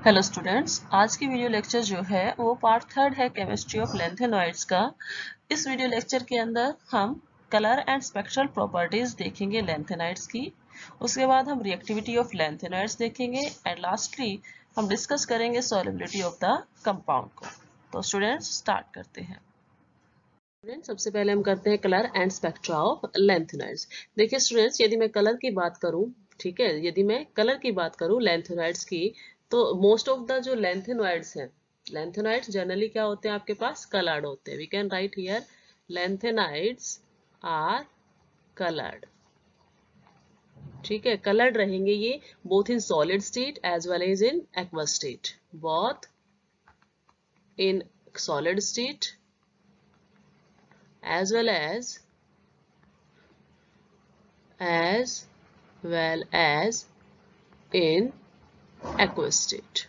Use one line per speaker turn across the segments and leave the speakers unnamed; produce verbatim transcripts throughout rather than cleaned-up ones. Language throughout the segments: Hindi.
हेलो स्टूडेंट्स, आज की वीडियो लेक्चर जो है वो पार्ट थर्ड है केमिस्ट्री ऑफ लैंथेनॉइड्स का। इस वीडियो लेक्चर के अंदर हम कलर एंड स्पेक्ट्रल प्रॉपर्टीज देखेंगे लैंथेनाइड्स की। उसके बाद हम रिएक्टिविटी ऑफ लैंथेनॉइड्स देखेंगे एंड लास्टली हम डिस्कस करेंगे सॉल्युबिलिटी ऑफ द कंपाउंड को। तो स्टूडेंट्स स्टार्ट करते हैं। स्टूडेंट्स सबसे पहले हम करते हैं colour and spectra of lanthanoids. देखिए स्टूडेंट्स, यदि मैं कलर की बात करूं, ठीक है, यदि मैं कलर की बात करूं लैंथेनॉइड्स की, तो मोस्ट ऑफ द जो लैंथेनॉइड्स हैं, लैंथेनॉइड्स जनरली क्या होते हैं आपके पास, कलर्ड होते हैं। We can write here lanthanoids are coloured. ठीक है, कलर्ड रहेंगे ये both in solid state as well as in aqueous state, both in solid state as well as as well as in aqueous state।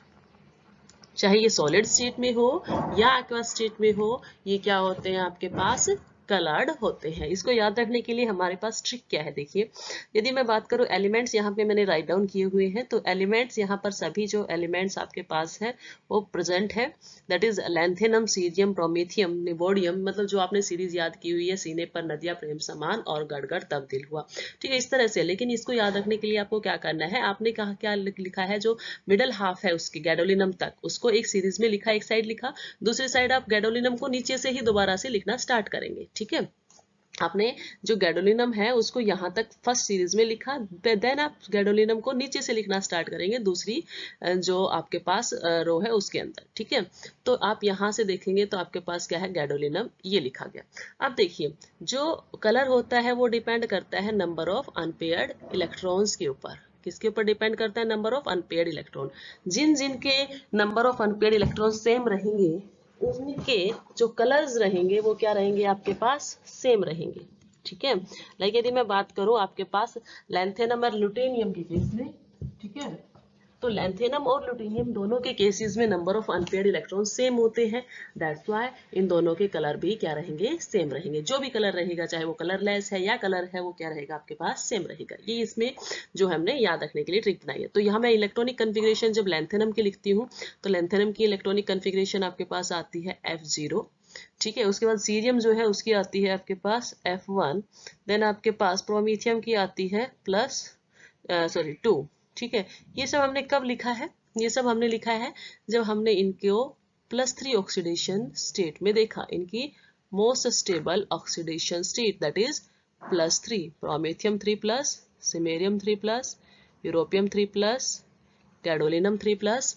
चाहे ये सॉलिड स्टेट में हो या एक्वस स्टेट में हो, ये क्या होते हैं आपके पास, कलर्ड होते हैं। इसको याद रखने के लिए हमारे पास ट्रिक क्या है, देखिए यदि मैं बात करूं एलिमेंट्स, यहाँ पे मैंने राइट डाउन किए हुए हैं, तो एलिमेंट्स यहाँ पर सभी जो एलिमेंट्स आपके पास है वो प्रेजेंट है। That is lanthanum, cerium, promethium, neodymium, मतलब जो आपने सीरीज याद की हुई है, सीने पर नदियां प्रेम समान और गड़गड़ तब दिल हुआ। ठीक है, इस तरह से। लेकिन इसको याद रखने के लिए आपको क्या करना है, आपने कहा क्या लिखा है, जो मिडल हाफ है उसकी गैडोलिनम तक, उसको एक सीरीज में लिखा, एक साइड लिखा, दूसरी साइड आप गैडोलिनम को नीचे से ही दोबारा से लिखना स्टार्ट करेंगे। ठीक है, आपने जो गैडोलिनम है उसको यहां तक फर्स्ट सीरीज में लिखा, देन आप गैडोलिनम को नीचे से लिखना स्टार्ट करेंगे दूसरी जो आपके पास रो है उसके अंदर। ठीक है, तो आप यहां से देखेंगे तो आपके पास क्या है, गैडोलिनम ये लिखा गया। अब देखिए जो कलर होता है वो डिपेंड करता है नंबर ऑफ अनपेयर्ड इलेक्ट्रॉन्स के ऊपर। किसके ऊपर डिपेंड करता है, नंबर ऑफ अनपेयर्ड इलेक्ट्रॉन। जिन जिन के number of unpaired electron same रहेंगे, उनके जो कलर्स रहेंगे वो क्या रहेंगे आपके पास, सेम रहेंगे। ठीक है, लाइक यदि मैं बात करूं आपके पास लैंथेनम और लुटेनियम के केस में, ठीक है, तो लैंथेनम और लुटेनियम दोनों के केसेस में number of unpaired electron same होते हैं। दैट्स व्हाई इन दोनों के कलर भी क्या रहेंगे, सेम रहेंगे। जो भी कलर रहेगा, चाहे वो कलरलेस है या कलर है, वो क्या रहेगा आपके पास, सेम रहेगा। ये इसमें जो हमने याद रखने के लिए ट्रिक बनाई है। तो यहाँ मैं इलेक्ट्रॉनिक कन्फिग्रेशन जब लैंथेनम की लिखती हूँ, तो लैंथेनम की इलेक्ट्रॉनिक कन्फिग्रेशन आपके पास आती है एफ जीरो। ठीक है, उसके बाद सीरियम जो है उसकी आती है आपके पास एफ वन। देन आपके पास प्रोमीथियम की आती है प्लस सॉरी टू। ठीक है, ये सब हमने कब लिखा है, ये सब हमने लिखा है जब हमने इनको प्लस थ्री ऑक्सीडेशन स्टेट में देखा, इनकी most stable oxidation state, that is plus three. Promethium three plus, samarium three plus, europium three plus, gadolinium three plus,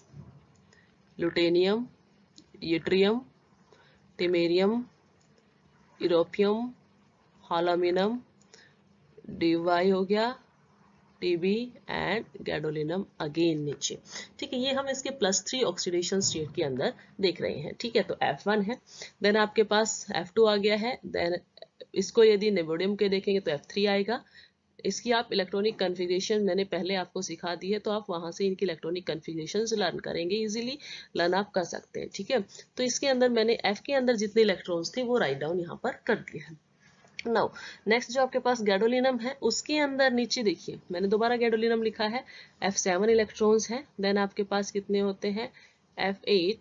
lutetium, yttrium, terbium, europium, holmium, DY हो गया, टीबी एंड गैडोलिनम अगेन नीचे। ठीक है, ये हम इसके प्लस थ्री ऑक्सीडेशन स्टेट के अंदर देख रहे हैं। ठीक है, तो एफ वन है, देन आपके पास एफ टू आ गया है, देन इसको यदि निबोडियम के देखेंगे तो एफ थ्री आएगा। इसकी आप इलेक्ट्रॉनिक कन्फिग्रेशन मैंने पहले आपको सिखा दी है, तो आप वहां से इनकी इलेक्ट्रॉनिक कन्फिग्रेशन लर्न करेंगे, इजीली लर्न आप कर सकते हैं। ठीक है, तो इसके अंदर मैंने एफ के अंदर जितने इलेक्ट्रॉन्स थे वो राइट डाउन यहाँ पर कर दिए हैं। नाउ नेक्स्ट जो आपके पास गैडोलिनम है, उसके अंदर नीचे देखिए मैंने दोबारा गैडोलिनम लिखा है, एफ सेवन इलेक्ट्रॉन्स है। देन आपके पास कितने होते हैं, F eight,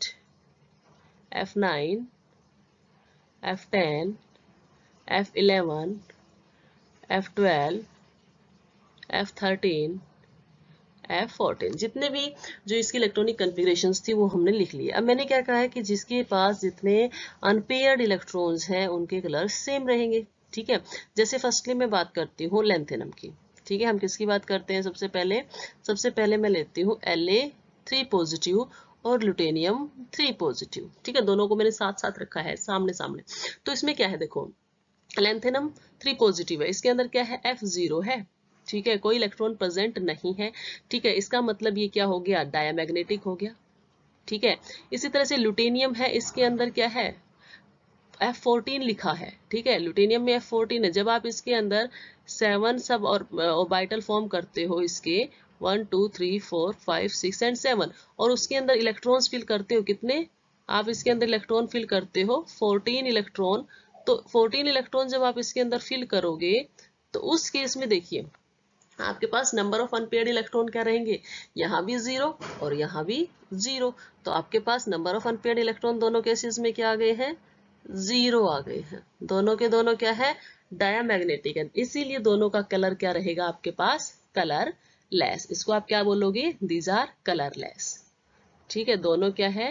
F nine, F ten, F eleven, F twelve, F thirteen, F fourteen. जितने भी जो इसकी इलेक्ट्रॉनिक कन्फिग्रेशंस थी वो हमने लिख लिए। अब मैंने क्या कहा है कि जिसके पास जितने अनपेयर्ड इलेक्ट्रॉन्स हैं उनके कलर सेम रहेंगे। ठीक है, जैसे फर्स्टली मैं बात करती हूँ लैंथेनम की। ठीक है, हम किसकी बात करते हैं, सबसे पहले सबसे पहले मैं लेती हूँ एल ए थ्री पॉजिटिव और लुटेनियम थ्री पॉजिटिव। ठीक है, दोनों को मैंने साथ साथ रखा है सामने सामने। तो इसमें क्या है, देखो लैंथेनम थ्री पॉजिटिव है, इसके अंदर क्या है, एफ जीरो है। ठीक है, कोई इलेक्ट्रॉन प्रेजेंट नहीं है। ठीक है, इसका मतलब ये क्या हो गया, डायमैग्नेटिक हो गया। ठीक है, इसी तरह से लुटेनियम है, इसके अंदर क्या है, एफ फोर्टीन लिखा है। ठीक है, लुटेनियम में एफ फोर्टीन है। जब आप इसके अंदर सेवन सब और ऑर्बिटल फॉर्म करते हो, इसके one two three four five six and seven, और उसके अंदर इलेक्ट्रॉन्स फिल करते हो, कितने आप इसके अंदर इलेक्ट्रॉन फिल करते हो, फोर्टीन इलेक्ट्रॉन। तो फोर्टीन इलेक्ट्रॉन जब आप इसके अंदर फिल करोगे तो उस केस में देखिए आपके पास नंबर ऑफ अनपेयर्ड इलेक्ट्रॉन क्या रहेंगे, यहाँ भी जीरो और यहाँ भी जीरो, तो आपके पास नंबर ऑफ अनपेयर्ड इलेक्ट्रॉन दोनों केसेस में क्या आ गए हैं, जीरो आ गए हैं। दोनों के दोनों क्या है, डायामैग्नेटिक है, इसीलिए दोनों का कलर क्या रहेगा आपके पास, कलर लेस। इसको आप क्या बोलोगे, दीज आर कलरलेस। ठीक है, दोनों क्या है,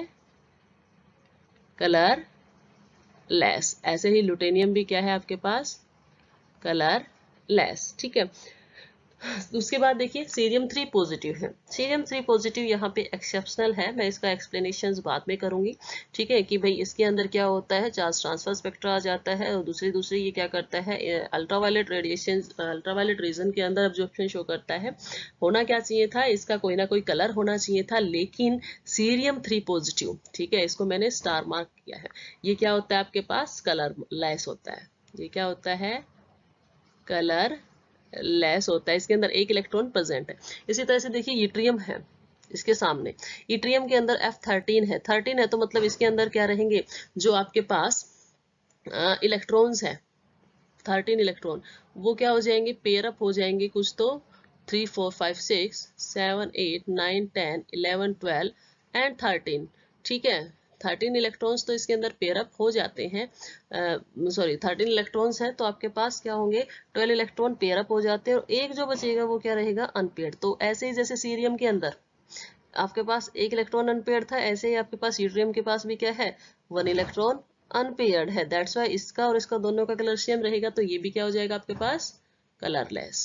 कलर लेस। ऐसे ही लुटेनियम भी क्या है आपके पास, कलर लेस। ठीक है, उसके बाद देखिए सीरियम थ्री पॉजिटिव है। सीरियम थ्री पॉजिटिव यहाँ पे एक्सेप्शनल है, मैं इसका एक्सप्लेनेशन बाद में करूंगी। ठीक है, कि भाई इसके अंदर क्या होता है, चार्ज ट्रांसफर स्पेक्ट्रा आ जाता है और दूसरी दूसरी ये क्या करता है, अल्ट्रावायलेट रेडिएशन, अल्ट्रावायलेट रीजन के अंदर अब्जॉर्प्शन शो करता है। होना क्या चाहिए था, इसका कोई ना कोई कलर होना चाहिए था, लेकिन सीरियम थ्री पॉजिटिव, ठीक है, इसको मैंने स्टार मार्क किया है, ये क्या होता है आपके पास, कलर लेस होता है। ये क्या होता है, कलर लेस होता है, इसके अंदर एक इलेक्ट्रॉन प्रेजेंट है। इसी तरह से देखिए यूट्रियम है इसके सामने, यूट्रियम के अंदर एफ थर्टीन है, थर्टीन है तो मतलब इसके अंदर क्या रहेंगे, जो आपके पास इलेक्ट्रॉन्स है, थर्टीन इलेक्ट्रॉन, वो क्या हो जाएंगे, पेयर अप हो जाएंगे कुछ तो, three four five six seven eight nine ten eleven twelve and thirteen. ठीक है, थर्टीन इलेक्ट्रॉन्स तो इसके अंदर पेयर अप हो जाते हैं, सॉरी थर्टीन इलेक्ट्रॉन्स है तो आपके पास क्या होंगे, ट्वेल्व इलेक्ट्रॉन पेयर अप हो जाते हैं और एक जो बचेगा वो क्या रहेगा, अनपेयर्ड। तो ऐसे ही जैसे सीरियम के अंदर आपके पास एक इलेक्ट्रॉन अनपेयर्ड था, ऐसे ही आपके पास यूट्रियम के पास भी क्या है, वन इलेक्ट्रॉन अनपेयर्ड है। दैट्स वाई इसका और इसका दोनों का कलर सेम रहेगा, तो ये भी क्या हो जाएगा आपके पास, कलरलेस।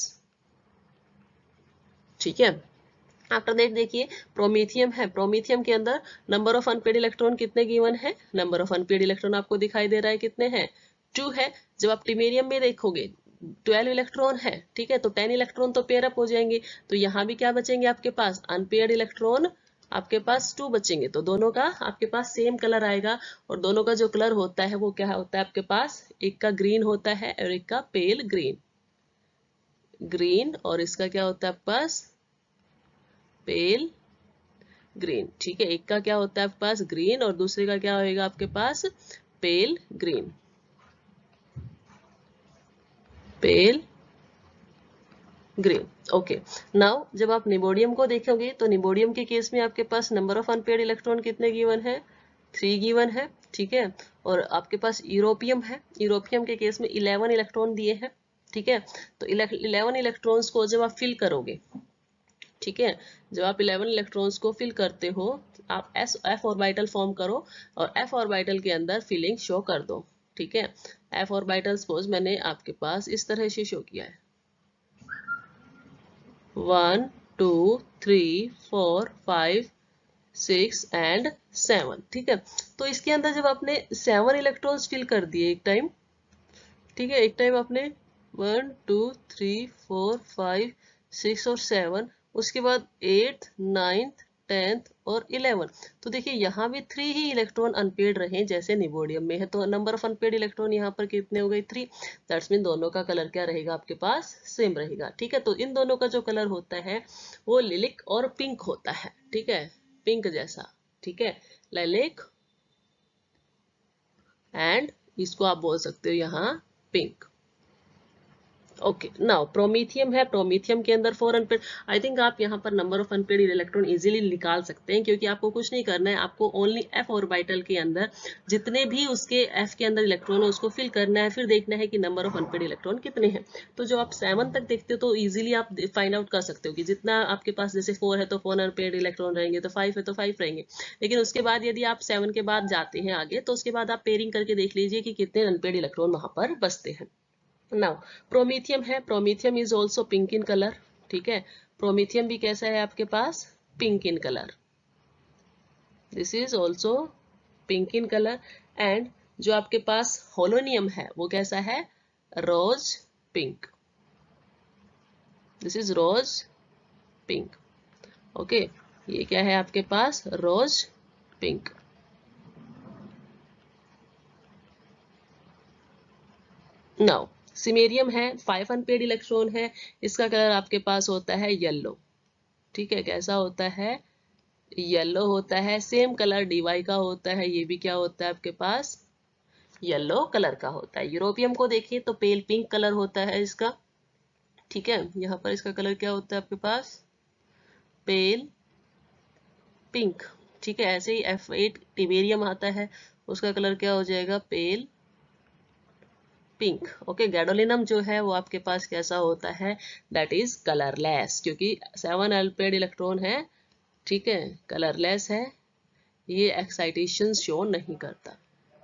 ठीक है, आफ्टर दैट देखिए प्रोमीथियम है, प्रोमीथियम के अंदर नंबर ऑफ अनपेयर्ड इलेक्ट्रॉन कितने गिवन है, नंबर ऑफ अनपेयर्ड इलेक्ट्रॉन आपको दिखाई दे रहा है कितने हैं, टू है। जब आप टिमेरियम में देखोगे ट्वेल्व इलेक्ट्रॉन है, ठीक है, तो टेन इलेक्ट्रॉन तो पेयर अप हो जाएंगे, तो यहाँ भी क्या बचेंगे आपके पास, अनपेयर्ड इलेक्ट्रॉन आपके पास टू बचेंगे, तो दोनों का आपके पास सेम कलर आएगा। और दोनों का जो कलर होता है वो क्या होता है आपके पास, एक का ग्रीन होता है और एक का पेल ग्रीन, ग्रीन, और इसका क्या होता है आपके पास, पेल ग्रीन। ठीक है, एक का क्या होता है आपके पास, ग्रीन, और दूसरे का क्या होएगा आपके पास, pale green, pale green. Okay, now जब आप निबोडियम को देखोगे तो निबोडियम के केस में आपके पास नंबर ऑफ अनपेयर्ड इलेक्ट्रॉन कितने गिवन है, थ्री गिवन है। ठीक है, और आपके पास यूरोपियम है, यूरोपियम के केस में इलेवन इलेक्ट्रॉन दिए हैं। ठीक है, तो इलेवन इलेक्ट्रॉन्स को जब आप फिल करोगे, ठीक है, जब आप इलेवन इलेक्ट्रॉन्स को फिल करते हो, आप एस एफ ऑर्बिटल फॉर्म करो और एफ ऑर्बिटल के अंदर फिलिंग शो कर दो। ठीक है, एफ ऑर्बिटल सपोज मैंने आपके पास इस तरह से शो किया है, one two three four five six and seven. ठीक है, तो इसके अंदर जब आपने सेवन इलेक्ट्रॉन्स फिल कर दिए एक टाइम, ठीक है, एक टाइम आपने one two three four five six और सेवन, उसके बाद एट्थ नाइन्थ टेंथ और इलेवन, तो देखिए यहाँ भी थ्री ही इलेक्ट्रॉन अनपेयर्ड रहे जैसे निबोडियम में है, तो नंबर ऑफ अनपेयर्ड इलेक्ट्रॉन यहाँ पर कितने हो गए, थ्री। दैट्स मीन दोनों का कलर क्या रहेगा आपके पास, सेम रहेगा। ठीक है, तो इन दोनों का जो कलर होता है वो लिलिक और पिंक होता है। ठीक है, पिंक जैसा। ठीक है, लिलिक एंड इसको आप बोल सकते हो यहाँ पिंक। ओके, नाउ प्रोमीथियम है, प्रोमीथियम के अंदर फोर अनपेयर्ड, आई थिंक आप यहाँ पर number of unpaired electron easily निकाल सकते हैं, क्योंकि आपको कुछ नहीं करना है, आपको ओनली एफ ऑर्बिटल के अंदर जितने भी उसके एफ के अंदर इलेक्ट्रॉन है उसको फिल करना है, फिर देखना है कि नंबर ऑफ अनपेयर्ड इलेक्ट्रॉन कितने हैं। तो जो आप सेवन तक देखते हो तो इजिली आप फाइंड आउट कर सकते हो कि जितना आपके पास, जैसे फोर है तो फोर अनपेयर्ड इलेक्ट्रॉन रहेंगे, तो फाइव है तो फाइव रहेंगे, लेकिन उसके बाद यदि आप सेवन के बाद जाते हैं आगे तो उसके बाद आप पेयरिंग करके देख लीजिए कि कितने अनपेयर्ड इलेक्ट्रॉन वहां पर बचते हैं। नाउ प्रोमीथियम है, promethium is also pink in colour. ठीक है, प्रोमीथियम भी कैसा है आपके पास, pink in colour, this is also pink in colour. And जो आपके पास होलोनियम है वो कैसा है, rose pink, this is rose pink. Okay, ये क्या है आपके पास, रोज पिंक। नाउ सिमेरियम है, फाइव अनपेयर्ड इलेक्ट्रॉन है, इसका कलर आपके पास होता है येलो। ठीक है, कैसा होता है, येलो होता है, सेम कलर डीवाई का होता है, ये भी क्या होता है आपके पास, येलो कलर का होता है। यूरोपियम को देखिए तो पेल पिंक कलर होता है इसका। ठीक है, यहाँ पर इसका कलर क्या होता है आपके पास, पेल पिंक। ठीक है, ऐसे ही एफ एट टिबेरियम आता है, उसका कलर क्या हो जाएगा, पेल पिंक। ओके, गैडोलिनम जो है वो आपके पास कैसा होता है, दैट इज कलरलेस, क्योंकि सेवन अल्पेड इलेक्ट्रॉन है, ठीक है, कलरलेस है, ये एक्साइटेशन शो नहीं करता।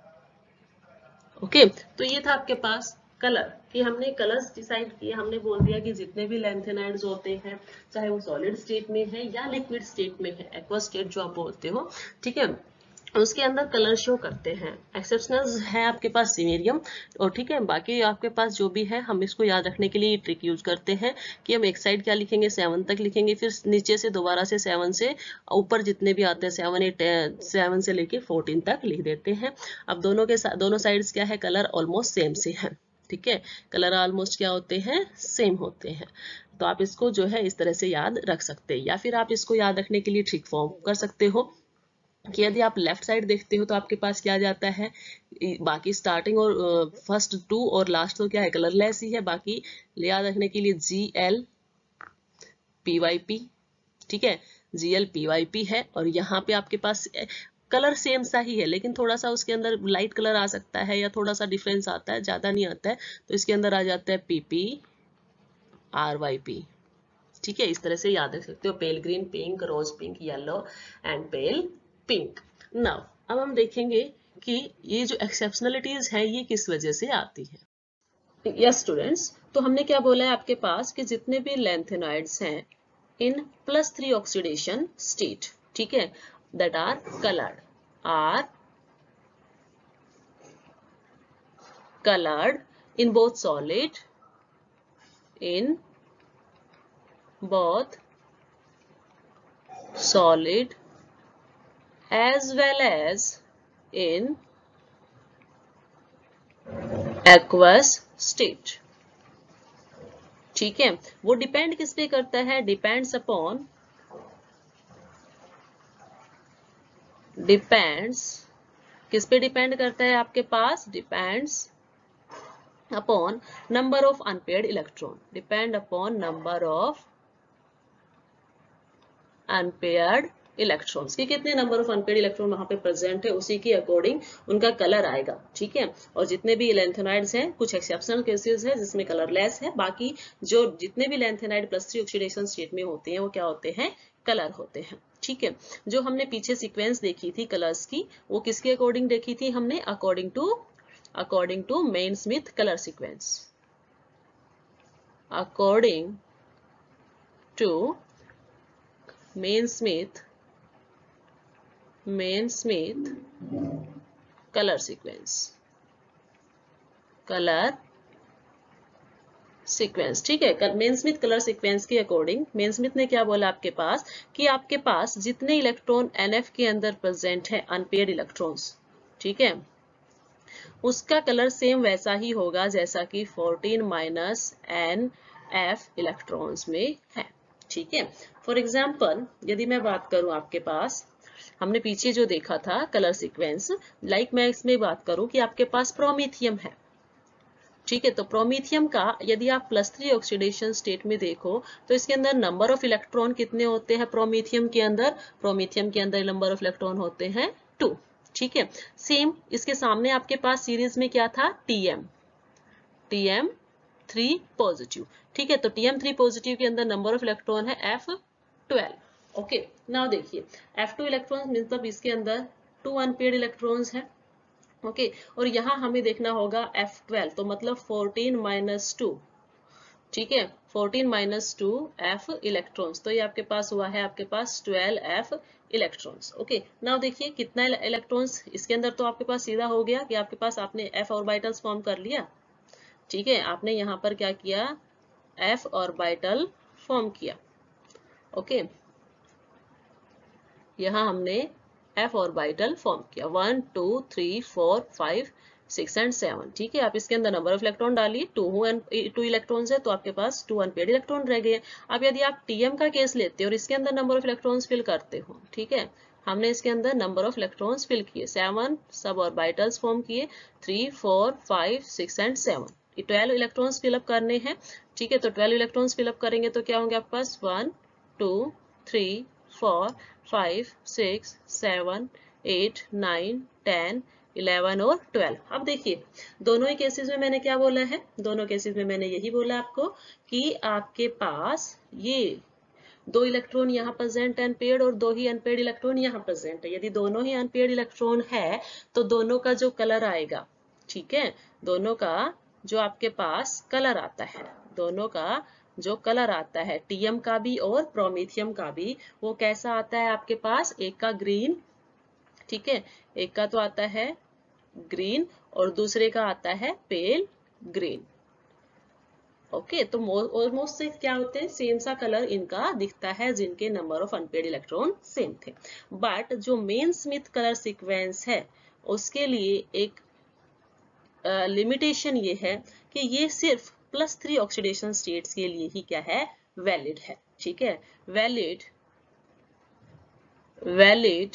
ओके, तो ये था आपके पास कलर, कि हमने कलर्स डिसाइड किए, हमने बोल दिया कि जितने भी लैंथेनाइड्स होते हैं, चाहे वो सॉलिड स्टेट में है या लिक्विड स्टेट में है, एक्वा स्टेट जो आप बोलते हो, ठीक है, उसके अंदर कलर शो करते हैं। एक्सेप्शनल्स है आपके पास सिमेरियम, और ठीक है, बाकी आपके पास जो भी है, हम इसको याद रखने के लिए ये ट्रिक यूज करते हैं कि हम एक साइड क्या लिखेंगे, सेवन तक लिखेंगे, फिर नीचे से दोबारा से सेवन से ऊपर जितने भी आते हैं, सेवन एट सेवन से लेके फोर्टीन तक लिख देते हैं। अब दोनों के दोनों साइड्स क्या है, कलर ऑलमोस्ट सेम से है, ठीक है, कलर ऑलमोस्ट क्या होते हैं, सेम होते हैं। तो आप इसको जो है इस तरह से याद रख सकते हैं, या फिर आप इसको याद रखने के लिए ट्रिक फॉर्म कर सकते हो कि यदि आप लेफ्ट साइड देखते हो तो आपके पास क्या जाता है, बाकी स्टार्टिंग और फर्स्ट टू और लास्ट तो क्या है, कलरलेस ही है, बाकी याद रखने के लिए G L P Y P, ठीक है, G L P Y P है, और यहाँ पे आपके पास कलर सेम सा ही है, लेकिन थोड़ा सा उसके अंदर लाइट कलर आ सकता है या थोड़ा सा डिफरेंस आता है, ज्यादा नहीं आता है, तो इसके अंदर आ जाता है P P R Y P, ठीक है, इस तरह से याद रख सकते हो, pale green, pink, rose pink, yellow and pale pink. Now अब हम देखेंगे कि ये जो एक्सेप्शनलिटीज है ये किस वजह से आती है। यस स्टूडेंट्स, तो हमने क्या बोला है आपके पास कि जितने भी लैंथेनाइड्स हैं in plus three oxidation state, ठीक है, that are coloured, are colored in both solid in both solid as well as in aqueous state, ठीक है, वो डिपेंड किस पे करता है, डिपेंड्स अपॉन डिपेंड्स किस पे डिपेंड करता है आपके पास, depends upon number of unpaired electron, depend upon number of unpaired electrons, कि कितने नंबर ऑफ अनपेयर्ड इलेक्ट्रॉन वहां पे प्रेजेंट है, उसी के अकॉर्डिंग उनका कलर आएगा, ठीक है, और जितने भी लैंथेनाइड्स हैं, कुछ एक्सेप्शनल केसेस है जिसमें कलरलेस है, बाकी जो जितने भी lanthanide plus three oxidation state में होते हैं वो क्या होते हैं, कलर होते हैं, ठीक है। जो हमने पीछे सीक्वेंस देखी थी कलर्स की, वो किसके अकॉर्डिंग देखी थी हमने, according to according to Main Smith colour sequence, according to Main Smith Main Smith colour sequence, colour sequence, ठीक है, मेन स्मिथ कलर सीक्वेंस के अकॉर्डिंग मेन स्मिथ ने क्या बोला आपके पास, कि आपके पास जितने इलेक्ट्रॉन एनएफ के अंदर प्रेजेंट है, अनपेयर्ड इलेक्ट्रॉन्स, ठीक है, उसका कलर सेम वैसा ही होगा जैसा कि fourteen minus N F electrons में है, ठीक है। फॉर एग्जाम्पल यदि मैं बात करूं आपके पास, हमने पीछे जो देखा था कलर सीक्वेंस, लाइक मैं इसमें बात करूं कि आपके पास प्रोमीथियम है, ठीक है, तो प्रोमीथियम का यदि आप प्लस थ्री ऑक्सीडेशन स्टेट में देखो तो इसके अंदर नंबर ऑफ इलेक्ट्रॉन कितने होते हैं, प्रोमीथियम के अंदर प्रोमीथियम के अंदर नंबर ऑफ इलेक्ट्रॉन होते हैं टू, ठीक है। सेम इसके सामने आपके पास सीरीज में क्या था, टीएम टीएम थ्री पॉजिटिव, ठीक है, तो टीएम थ्री पॉजिटिव के अंदर नंबर ऑफ इलेक्ट्रॉन है एफ ट्वेल्व। ओके, नाउ देखिए एफ टू इलेक्ट्रॉन मतलब इसके अंदर टू अनपेयर्ड इलेक्ट्रॉन्स है, ओके, और यहाँ हमें देखना होगा एफ ट्वेल्व, तो मतलब फोर्टीन माइनस टू, ठीक है, fourteen minus two F electrons, तो ये आपके पास हुआ है आपके पास twelve F electrons. Okay, now देखिए कितना इलेक्ट्रॉन्स इसके अंदर, तो आपके पास सीधा हो गया कि आपके पास आपने एफ ऑर्बिटल्स फॉर्म कर लिया, ठीक है, आपने यहाँ पर क्या किया, एफ ऑर्बिटल फॉर्म किया, ओके, यहाँ हमने एफ ऑर्बिटल फॉर्म किया, one two three four five six and seven, ठीक है, आप इसके अंदर नंबर ऑफ इलेक्ट्रॉन डालिए, टू टू इलेक्ट्रॉन्स है तो आपके पास टू अनपेयर्ड इलेक्ट्रॉन रह गए। अब यदि आप टीएम का केस लेते हो और इसके अंदर नंबर ऑफ इलेक्ट्रॉन्स फिल करते हो, ठीक है, हमने इसके अंदर नंबर ऑफ इलेक्ट्रॉन्स फिल किए, सेवन सब ऑर्बिटल्स फॉर्म किए, three four five six and seven, twelve electrons fill up करने हैं, ठीक है। तो ट्वेल्व इलेक्ट्रॉन्स फिलअप करेंगे तो क्या होंगे आपके पास, one two three four five six seven eight nine ten eleven और ट्वेल्व। अब देखिए दोनों ही केसेस में मैंने क्या बोला है, दोनों केसेस में मैंने यही बोला आपको कि आपके पास ये दो इलेक्ट्रॉन यहाँ प्रेजेंट अनपेयर्ड और दो ही अनपेयर्ड इलेक्ट्रॉन यहाँ प्रेजेंट है। यदि दोनों ही अनपेयर्ड इलेक्ट्रॉन है तो दोनों का जो कलर आएगा, ठीक है, दोनों का जो आपके पास कलर आता है, दोनों का जो कलर आता है टीएम का भी और प्रोमेथियम का भी, वो कैसा आता है आपके पास, एक का ग्रीन, ठीक है, एक का तो आता है ग्रीन और दूसरे का आता है पेल ग्रीन। ओके okay, तो ऑलमोस्ट से क्या होते हैं, सेम सा कलर इनका दिखता है जिनके number of unpaired electron same थे। बट जो मेन स्मिथ कलर सीक्वेंस है उसके लिए एक लिमिटेशन uh, ये है कि ये सिर्फ प्लस थ्री ऑक्सीडेशन स्टेट्स के लिए ही क्या है, वैलिड है, ठीक है। वैलिड वैलिड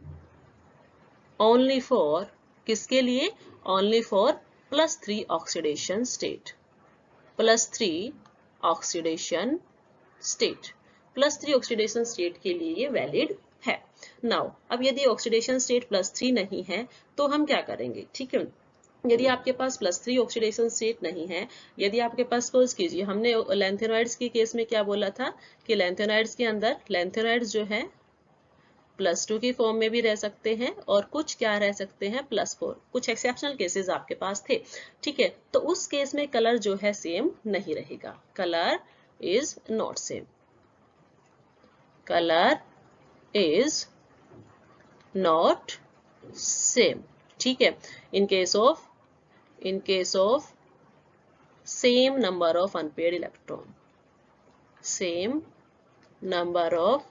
ओनली फॉर किसके लिए, only for plus three oxidation state, plus three oxidation state, plus three oxidation state के लिए ये वैलिड है। नाउ अब यदि ऑक्सीडेशन स्टेट प्लस थ्री नहीं है तो हम क्या करेंगे, ठीक है। यदि आपके पास प्लस थ्री ऑक्सीडेशन स्टेट नहीं है, यदि आपके पास, सपोज कीजिए हमने लैंथेनॉइड्स के केस में क्या बोला था कि लैंथेनॉइड्स के अंदर लैंथेनॉइड्स जो है प्लस टू की फॉर्म में भी रह सकते हैं और कुछ क्या रह सकते हैं, प्लस फोर, कुछ एक्सेप्शनल केसेस आपके पास थे, ठीक है। तो उस केस में कलर जो है सेम नहीं रहेगा, colour is not same, colour is not same, ठीक है। In case of in case of same number of unpaired electron, same number of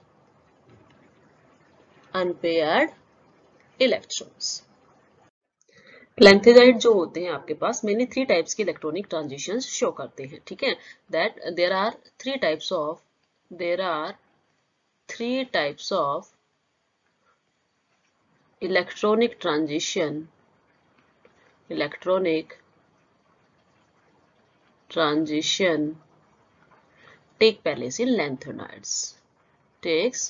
unpaired electrons. Lanthanide जो होते हैं आपके पास मेनली थ्री टाइप्स के इलेक्ट्रॉनिक ट्रांजिशंस शो करते हैं, ठीक है। That there are three types of there are three types of electronic transition electronic transition take place in lanthanides takes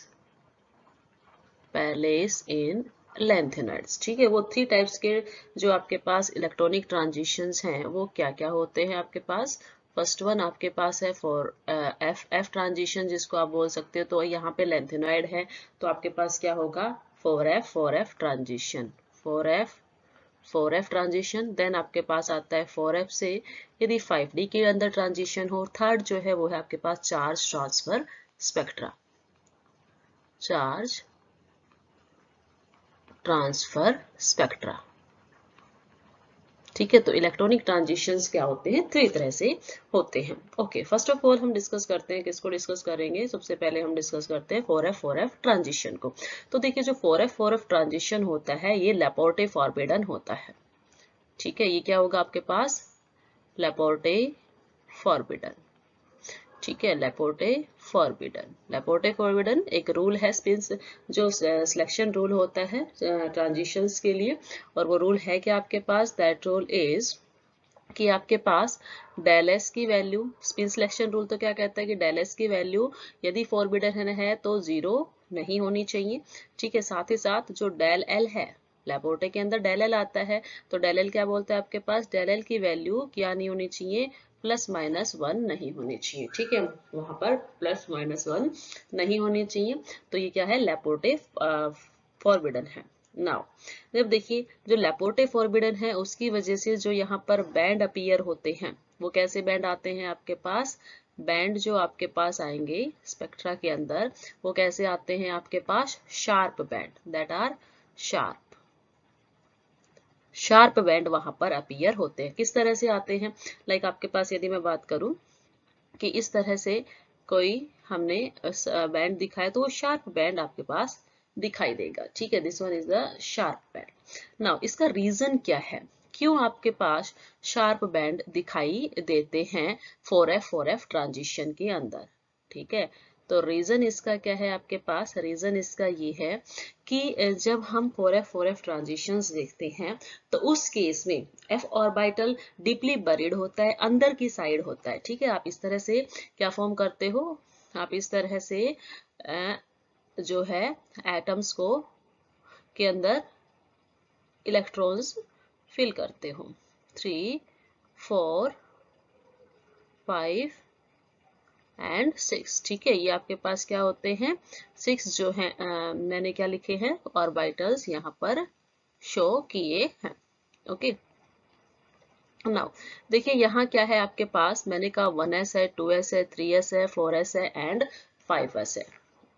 place in lanthanides, ठीक है। वो थ्री टाइप्स के जो आपके पास इलेक्ट्रॉनिक ट्रांजिशंस हैं वो क्या क्या होते हैं आपके पास। फर्स्ट वन आपके पास है फॉर एफ एफ ट्रांजिशन जिसको आप बोल सकते हो, तो यहाँ पे लैंथेनॉइड है तो आपके पास क्या होगा, four F four F transition, four F four F transition. Then आपके पास आता है फोर एफ से यदि फाइव डी के अंदर ट्रांजिशन हो, थर्ड जो है वो है आपके पास charge transfer spectra, charge transfer spectra, ठीक है। तो इलेक्ट्रॉनिक ट्रांजिशंस क्या होते हैं, थ्री तरह से होते हैं। ओके, फर्स्ट ऑफ ऑल हम डिस्कस करते हैं, किसको डिस्कस करेंगे, सबसे पहले हम डिस्कस करते हैं four F four F transition को। तो देखिए जो four F four F transition होता है ये लैपोर्टे फॉरबिडन होता है, ठीक है। ये क्या होगा आपके पास, लैपोर्टे फॉरबिडन, ठीक है, लैपोर्टे फॉरबिडन। लैपोर्टे फॉरबिडन एक रूल है स्पिन्स जो सिलेक्शन रूल होता है ट्रांजिशंस के लिए, और वो रूल है कि आपके पास, दैट रूल इज कि आपके पास डेल एस की वैल्यू, स्पिन सिलेक्शन रूल तो क्या कहता है कि डेल एस की वैल्यू यदि फॉरबिडन है तो जीरो नहीं होनी चाहिए, ठीक है। साथ ही साथ जो डेल एल है, लैपोर्टे के अंदर डेल एल आता है, तो डेल एल क्या बोलता है आपके पास, डेल एल की वैल्यू क्या नहीं होनी चाहिए, प्लस माइनस वन नहीं होनी चाहिए, ठीक है। वहां पर प्लस माइनस वन नहीं होनी चाहिए, तो ये क्या है, लैपोर्टे फॉरबिडन है। नाउ जब देखिए जो लैपोर्टे फॉरबिडन है उसकी वजह से जो यहाँ पर बैंड अपीयर होते हैं, वो कैसे बैंड आते हैं आपके पास, बैंड जो आपके पास आएंगे स्पेक्ट्रा के अंदर वो कैसे आते हैं आपके पास, sharp band, that are sharp sharp band वहां पर अपीयर होते हैं। किस तरह से आते हैं, लाइक like आपके पास यदि मैं बात करूं कि इस तरह से कोई हमने बैंड दिखाया तो वो शार्प बैंड आपके पास दिखाई देगा, ठीक है। This one is the sharp band. Now इसका रीजन क्या है, क्यों आपके पास शार्प बैंड दिखाई देते हैं four F four F transition के अंदर, ठीक है। तो रीजन इसका क्या है आपके पास, रीजन इसका ये है कि जब हम four F four F transitions देखते हैं तो उस केस में एफ ऑर्बिटल डीपली बरीड होता है, अंदर की साइड होता है। ठीक है, आप इस तरह से क्या फॉर्म करते हो, आप इस तरह से जो है एटम्स को के अंदर इलेक्ट्रॉन्स फिल करते हो, three four five and six. ठीक है, ये आपके पास क्या होते हैं, सिक्स जो है आ, मैंने क्या लिखे हैं, ऑर्बिटल्स यहाँ पर शो किए हैं। ओके, नाउ देखिए यहाँ क्या है आपके पास, मैंने कहा वन एस है, टू एस है, थ्री एस है, फोर एस है एंड फाइव एस है।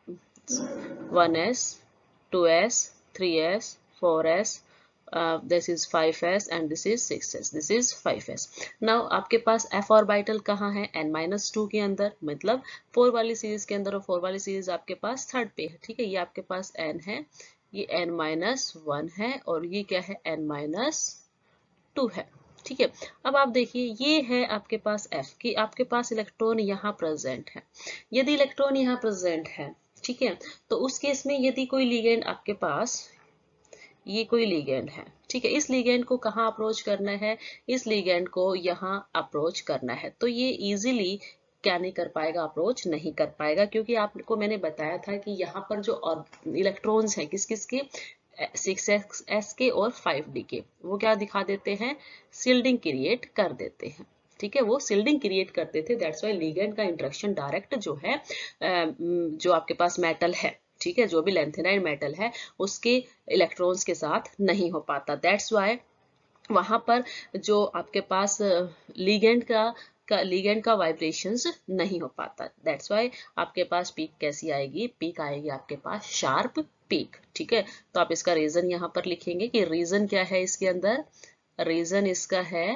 One S, two S, three S, four S, this is five S and this is six S, this is five S. now आपके पास f ऑर्बिटल कहाँ है, n माइनस टू के अंदर, मतलब फोर वाली सीरीज के अंदर, और फोर वाली सीरीज आपके पास थर्ड पे है। ठीक है, ये आपके पास n है, ये n माइनस वन है, और ये क्या है, n माइनस टू है। ठीक है, अब आप देखिए ये है आपके पास f कि आपके पास इलेक्ट्रॉन यहाँ प्रेजेंट है। यदि इलेक्ट्रॉन यहाँ प्रेजेंट है, ठीक है, तो उस केस में यदि कोई लिगेंड आपके पास, ये कोई लिगेंड है, ठीक है, इस लिगेंड को कहाँ अप्रोच करना है, इस लिगेंड को यहाँ अप्रोच करना है, तो ये इजीली क्या नहीं कर पाएगा, अप्रोच नहीं कर पाएगा, क्योंकि आपको मैंने बताया था कि यहाँ पर जो इलेक्ट्रॉन्स हैं किस किस के, सिक्स एस के और फाइव डी के, वो क्या दिखा देते हैं, शिल्डिंग क्रिएट कर देते हैं। ठीक है, वो शिल्डिंग क्रिएट करते थे, दैट्स वाई लिगेंड का इंटरेक्शन डायरेक्ट जो है जो आपके पास मेटल है, ठीक है, जो भी लेंथेनाइड मेटल है उसके इलेक्ट्रॉन्स के साथ नहीं हो पाता, दैट्स वाई वहां पर जो आपके पास लिगेंड का का लिगेंड का वाइब्रेशंस नहीं हो पाता, दैट्स वाई आपके पास पीक कैसी आएगी, पीक आएगी आपके पास शार्प पीक। ठीक है, तो आप इसका रीजन यहाँ पर लिखेंगे कि रीजन क्या है इसके अंदर, रीजन इसका है,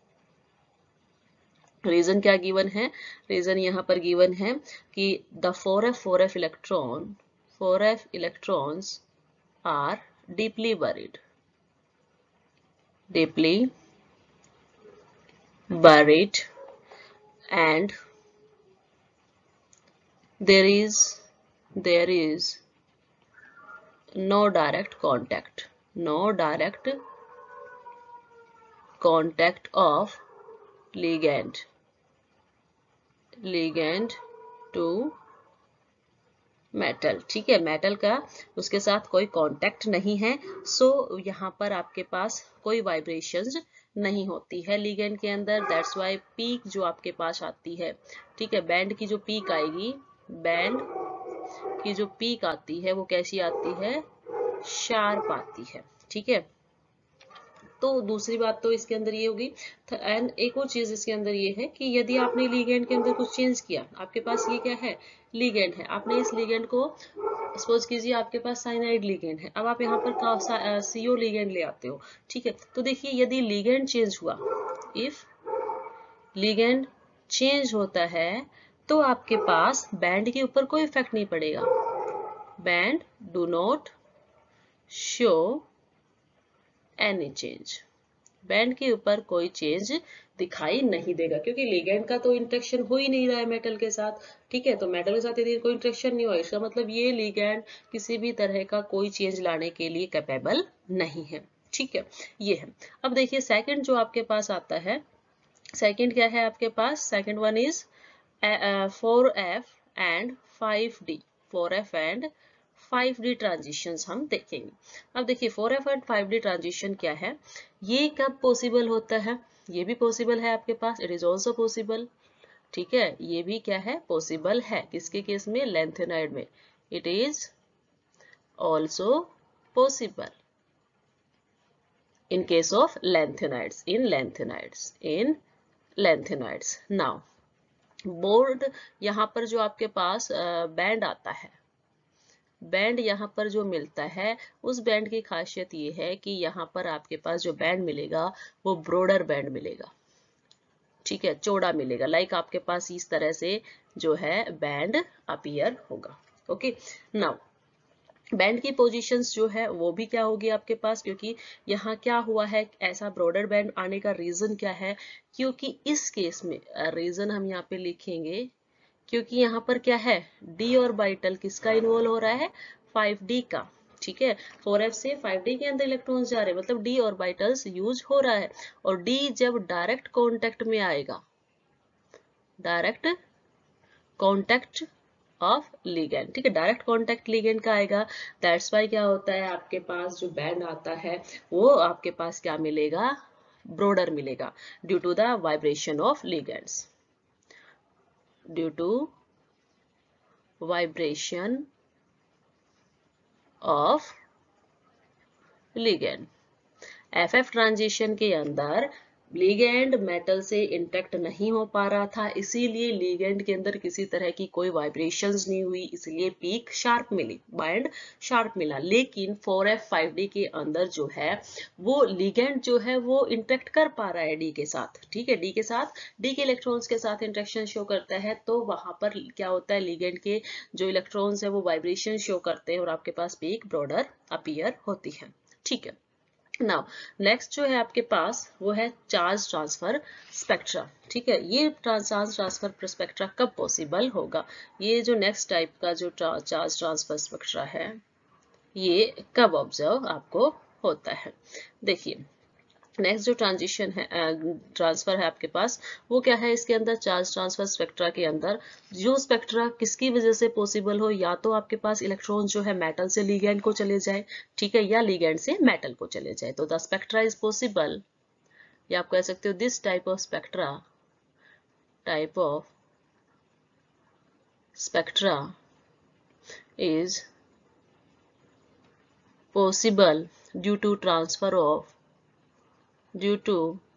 रीजन क्या गिवन है, रीजन यहाँ पर गिवन है कि the four F four F electron four F electrons are deeply buried, deeply buried, and there is there is no direct contact, no direct contact of ligand ligand to metal. ठीक है, मेटल का उसके साथ कोई कांटेक्ट नहीं है, सो so, यहाँ पर आपके पास कोई वाइब्रेशंस नहीं होती है लिगेंड के अंदर, दैट्स वाई पीक जो आपके पास आती है, ठीक है, बैंड की जो पीक आएगी, बैंड की जो पीक आती है वो कैसी आती है, शार्प आती है। ठीक है, तो दूसरी बात तो इसके अंदर ये होगी, एंड एक और चीज इसके अंदर ये है कि यदि आपने लिगेंड के अंदर कुछ चेंज किया, आपके पास ये क्या है, लिगेंड है, आपने इस लिगेंड को सपोज कीजिए आपके पास साइनाइड लिगेंड है, अब आप यहाँ पर सीओ लिगेंड ले आते हो। ठीक है, तो देखिए यदि लिगेंड चेंज हुआ, इफ लिगेंड चेंज होता है तो आपके पास बैंड के ऊपर कोई इफेक्ट नहीं पड़ेगा, band do not show any change, band के ऊपर कोई चेंज दिखाई नहीं देगा, क्योंकि लिगेंड का तो इंटरेक्शन हो ही नहीं रहा है मेटल के साथ। ठीक है, तो मेटल के साथ यदि कोई इंटरेक्शन नहीं हुआ, इसका मतलब ये लिगेंड किसी भी तरह का कोई चेंज लाने के लिए कैपेबल नहीं है। ठीक है, ये है। अब देखिए सेकंड जो आपके पास आता है, सेकंड क्या है आपके पास, second one is four F and five D, four F and five D transitions हम देखेंगे। अब देखिए four F and five D transition क्या है, ये कब पॉसिबल होता है, ये भी पॉसिबल है आपके पास, इट इज ऑल्सो पॉसिबल। ठीक है, ये भी क्या है, पॉसिबल है, किसके केस में, लेंथेनाइड में, it is also possible in case of lanthanides, in lanthanides, in lanthanides. Now board यहाँ पर जो आपके पास बैंड आता है, बैंड यहाँ पर जो मिलता है, उस बैंड की खासियत ये है कि यहाँ पर आपके पास जो बैंड मिलेगा वो ब्रॉडर बैंड मिलेगा। ठीक है, चौड़ा मिलेगा, लाइक आपके पास इस तरह से जो है बैंड अपीयर होगा। ओके, नाउ बैंड की पोजीशंस जो है वो भी क्या होगी आपके पास, क्योंकि यहाँ क्या हुआ है, ऐसा ब्रॉडर बैंड आने का रीजन क्या है, क्योंकि इस केस में रीजन हम यहाँ पे लिखेंगे क्योंकि यहाँ पर क्या है, डी ऑर्बिटल किसका इन्वॉल्व हो रहा है, फाइव डी का, ठीक है। फोर एफ से फाइव डी के अंदर इलेक्ट्रॉन्स जा रहे हैं, मतलब डी ऑर्बिटल्स यूज हो रहा है। और डी जब डायरेक्ट कांटेक्ट में आएगा, डायरेक्ट कांटेक्ट ऑफ लिगेंड, ठीक है, डायरेक्ट कांटेक्ट लिगेंड का आएगा, दैट्स वाई क्या होता है आपके पास जो बैंड आता है वो आपके पास क्या मिलेगा, ब्रॉडर मिलेगा, due to the vibration of ligands, due to vibration of ligand. F F transition के अंदर लिगेंड मेटल से इंटैक्ट नहीं हो पा रहा था, इसीलिए लिगेंड के अंदर किसी तरह की कोई वाइब्रेशंस नहीं हुई, इसलिए पीक शार्प मिली, बैंड शार्प मिला। लेकिन फोर एफ फाइव डी के अंदर जो है वो लिगेंड जो है वो इंटरेक्ट कर पा रहा है डी के साथ, ठीक है, डी के साथ, डी के इलेक्ट्रॉन्स के साथ इंटरेक्शन शो करता है, तो वहां पर क्या होता है, लिगेंड के जो इलेक्ट्रॉन्स है वो वाइब्रेशन शो करते हैं और आपके पास पीक ब्रॉडर अपीयर होती है, ठीक है। नाउ नेक्स्ट जो है आपके पास वो है चार्ज ट्रांसफर स्पेक्ट्रा, ठीक है। ये चार्ज ट्रांसफर स्पेक्ट्रा कब पॉसिबल होगा, ये जो नेक्स्ट टाइप का जो चार्ज ट्रांसफर स्पेक्ट्रा है ये कब ऑब्जर्व आपको होता है। देखिए नेक्स्ट जो ट्रांजिशन है, ट्रांसफर है आपके पास, वो क्या है, इसके अंदर चार्ज ट्रांसफर स्पेक्ट्रा के अंदर जो स्पेक्ट्रा किसकी वजह से पॉसिबल हो, या तो आपके पास इलेक्ट्रॉन जो है मेटल से लिगेंड को चले जाए, ठीक है, या लिगेंड से मेटल को चले जाए, तो द स्पेक्ट्रा इज पॉसिबल, या आप कह सकते हो this type of spectra, type of spectra is possible due to transfer of due to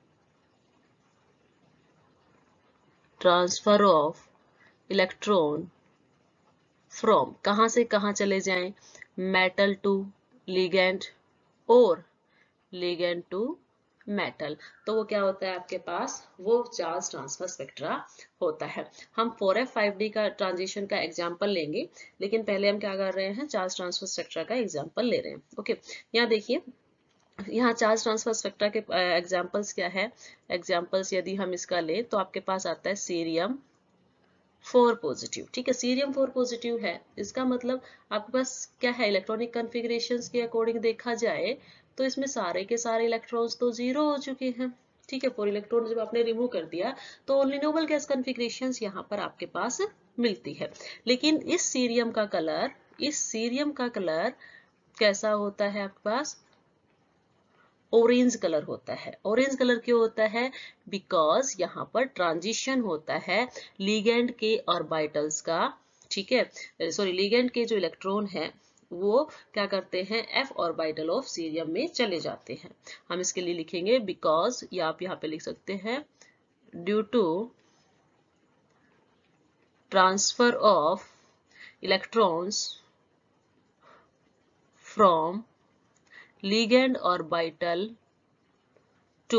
transfer of electron from, कहां से कहां चले जाएं, metal to ligand और ligand to metal, तो वो क्या होता है आपके पास, वो चार्ज ट्रांसफर स्पेक्ट्रा होता है। हम फोर एफ फाइव डी का ट्रांजिशन का एग्जांपल लेंगे, लेकिन पहले हम क्या कर रहे हैं, चार्ज ट्रांसफर स्पेक्ट्रा का एग्जांपल ले रहे हैं। ओके, यहाँ देखिए, यहाँ चार्ज ट्रांसफर स्पेक्ट्रा के एग्जांपल्स क्या है, एग्जांपल्स यदि हम इसका ले तो आपके पास आता है सीरियम फोर पॉजिटिव, ठीक है, सीरियम फोर पॉजिटिव है, इसका मतलब आपके पास क्या है, इलेक्ट्रॉनिक कॉन्फ़िगरेशंस के अकॉर्डिंग देखा जाए तो इसमें सारे के सारे इलेक्ट्रॉन्स तो जीरो हो चुके हैं, ठीक है, फोर इलेक्ट्रॉन जब आपने रिमूव कर दिया तो ओनली नोबल गैस कॉन्फ़िगरेशंस यहाँ पर आपके पास मिलती है। लेकिन इस सीरियम का कलर, इस सीरियम का कलर कैसा होता है आपके पास, ऑरेंज कलर होता है। ऑरेंज कलर क्यों होता है, बिकॉज यहाँ पर ट्रांजिशन होता है लिगेंड के ऑर्बिटल्स का, ठीक है, सॉरी लिगेंड के जो इलेक्ट्रॉन है वो क्या करते हैं, एफ ऑर्बिटल ऑफ सीरियम में चले जाते हैं। हम इसके लिए लिखेंगे बिकॉज, या आप यहाँ पे लिख सकते हैं due to transfer of electrons from ligand orbital to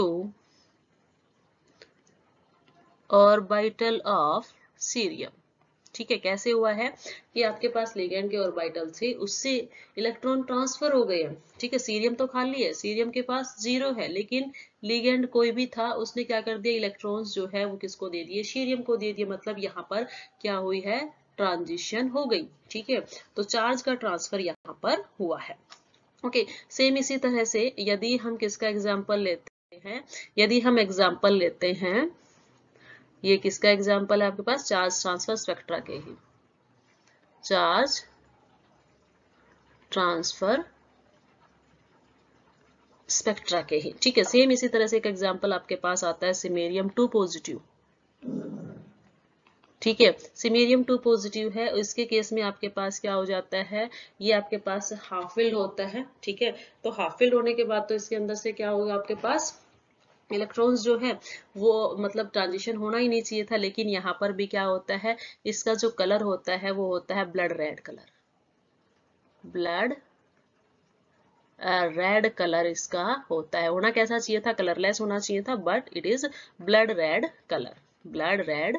orbital of cerium, ठीक है, कैसे हुआ है कि आपके पास लिगेंड के ऑर्बिटल से उससे इलेक्ट्रॉन ट्रांसफर हो गए हैं, ठीक है, सीरियम तो खाली है, सीरियम के पास जीरो है, लेकिन लिगेंड कोई भी था, उसने क्या कर दिया, इलेक्ट्रॉन्स जो है वो किसको दे दिए, सीरियम को दे दिए, मतलब यहाँ पर क्या हुई है, ट्रांजिशन हो गई, ठीक है, तो चार्ज का ट्रांसफर यहाँ पर हुआ है। ओके okay, सेम इसी तरह से यदि हम किसका एग्जाम्पल लेते हैं, यदि हम एग्जाम्पल लेते हैं, ये किसका एग्जाम्पल है आपके पास, चार्ज ट्रांसफर स्पेक्ट्रा के ही, चार्ज ट्रांसफर स्पेक्ट्रा के ही, ठीक है, सेम इसी तरह से एक एग्जाम्पल आपके पास आता है सिमेरियम टू पॉजिटिव, ठीक है, सिमेरियम टू पॉजिटिव है, इसके केस में आपके पास क्या हो जाता है, ये आपके पास हाफ फिल्ड होता है, ठीक है, तो हाफ फिल्ड होने के बाद तो इसके अंदर से क्या होगा, आपके पास इलेक्ट्रॉन्स जो है वो मतलब ट्रांजिशन होना ही नहीं चाहिए था, लेकिन यहाँ पर भी क्या होता है, इसका जो कलर होता है वो होता है blood red colour, blood red colour इसका होता है, होना कैसा चाहिए था, कलरलेस होना चाहिए था, but it is blood red colour, blood red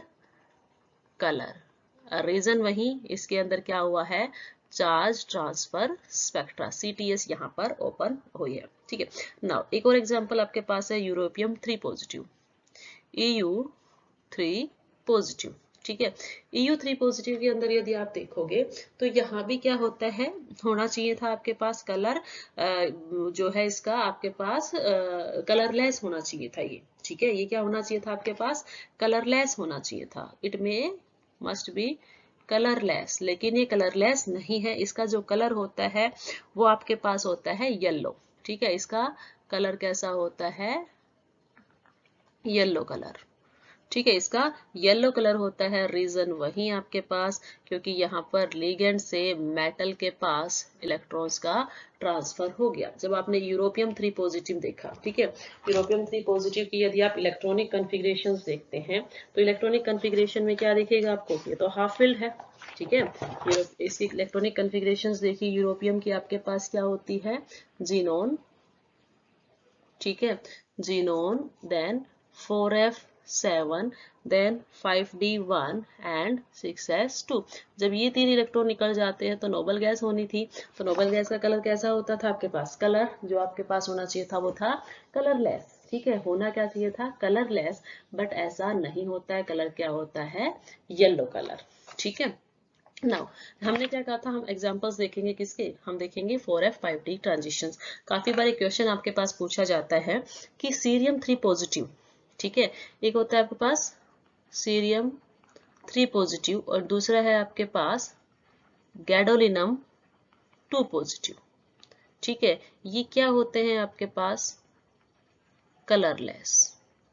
colour. Reason वही, इसके अंदर क्या हुआ है, चार्ज ट्रांसफर स्पेक्ट्रा, सीटीएस यहाँ पर ओपन हुई है, ठीक है। नाउ एक और एग्जांपल आपके पास है europium three positive, EU three positive, ठीक है। E U थ्री पॉजिटिव के अंदर यदि आप देखोगे तो यहाँ भी क्या होता है, होना चाहिए था आपके पास कलर जो है इसका आपके पास कलरलेस होना चाहिए था ये, ठीक है। ये क्या होना चाहिए था आपके पास, कलरलेस होना चाहिए था। इट में मस्ट बी कलरलेस, लेकिन ये कलरलेस नहीं है। इसका जो कलर होता है वो आपके पास होता है येलो, ठीक है। इसका कलर कैसा होता है, येलो कलर, ठीक है। इसका येलो कलर होता है। रीजन वही आपके पास, क्योंकि यहाँ पर लिगेंड से मेटल के पास इलेक्ट्रॉन्स का ट्रांसफर हो गया जब आपने यूरोपियम थ्री पॉजिटिव देखा, ठीक है। यूरोपियम थ्री पॉजिटिव की यदि आप इलेक्ट्रॉनिक कॉन्फ़िगरेशंस देखते हैं तो इलेक्ट्रॉनिक कॉन्फ़िगरेशन में क्या दिखेगा आपको, ये तो हाफ फिल्ड है, ठीक है। इसकी इलेक्ट्रॉनिक कॉन्फ़िगरेशंस देखिए, यूरोपियम की आपके पास क्या होती है, जीनोन, ठीक है, xenon, then four F seven, then five D one and six S two. जब ये तीन इलेक्ट्रॉन निकल जाते हैं तो नोबल गैस होनी थी, तो नोबल गैस का कलर कैसा होता था आपके पास, कलर जो आपके पास होना चाहिए था वो था कलरलेस, ठीक है। होना क्या चाहिए था, कलरलेस, बट ऐसा नहीं होता है। कलर क्या होता है, येलो कलर, ठीक है। नाउ हमने क्या कहा था, हम एग्जांपल्स देखेंगे किसके, हम देखेंगे four F five D transitions. काफी बार क्वेश्चन आपके पास पूछा जाता है कि सीरियम थ्री पॉजिटिव, ठीक है, एक होता है आपके पास सीरियम थ्री पॉजिटिव और दूसरा है आपके पास गैडोलिनम टू पॉजिटिव, ठीक है। ये क्या होते हैं आपके पास, कलरलेस।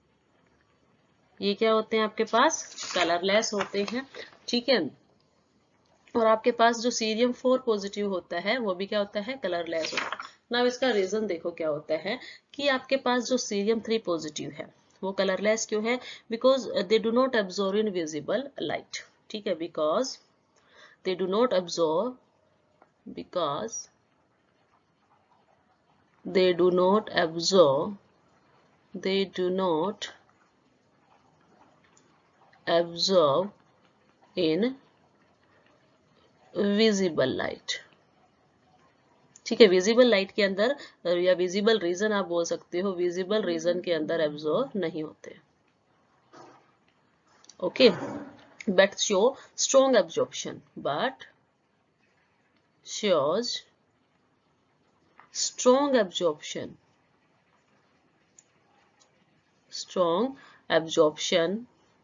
ये क्या होते हैं आपके पास, कलरलेस होते हैं, ठीक है। और आपके पास जो सीरियम फोर पॉजिटिव होता है वो भी क्या होता है, कलरलेस होता है। ना इसका रीजन देखो क्या होता है कि आपके पास जो सीरियम थ्री पॉजिटिव है वो कलरलेस क्यों है, because they do not absorb in visible light, ठीक है। Because they do not absorb, because they do not absorb, they do not absorb in visible light, ठीक है। विजिबल लाइट के अंदर या विजिबल रीजन आप बोल सकते हो, विजिबल रीजन के अंदर एब्जॉर्ब नहीं होते, okay. But show strong absorption, but shows strong absorption, strong absorption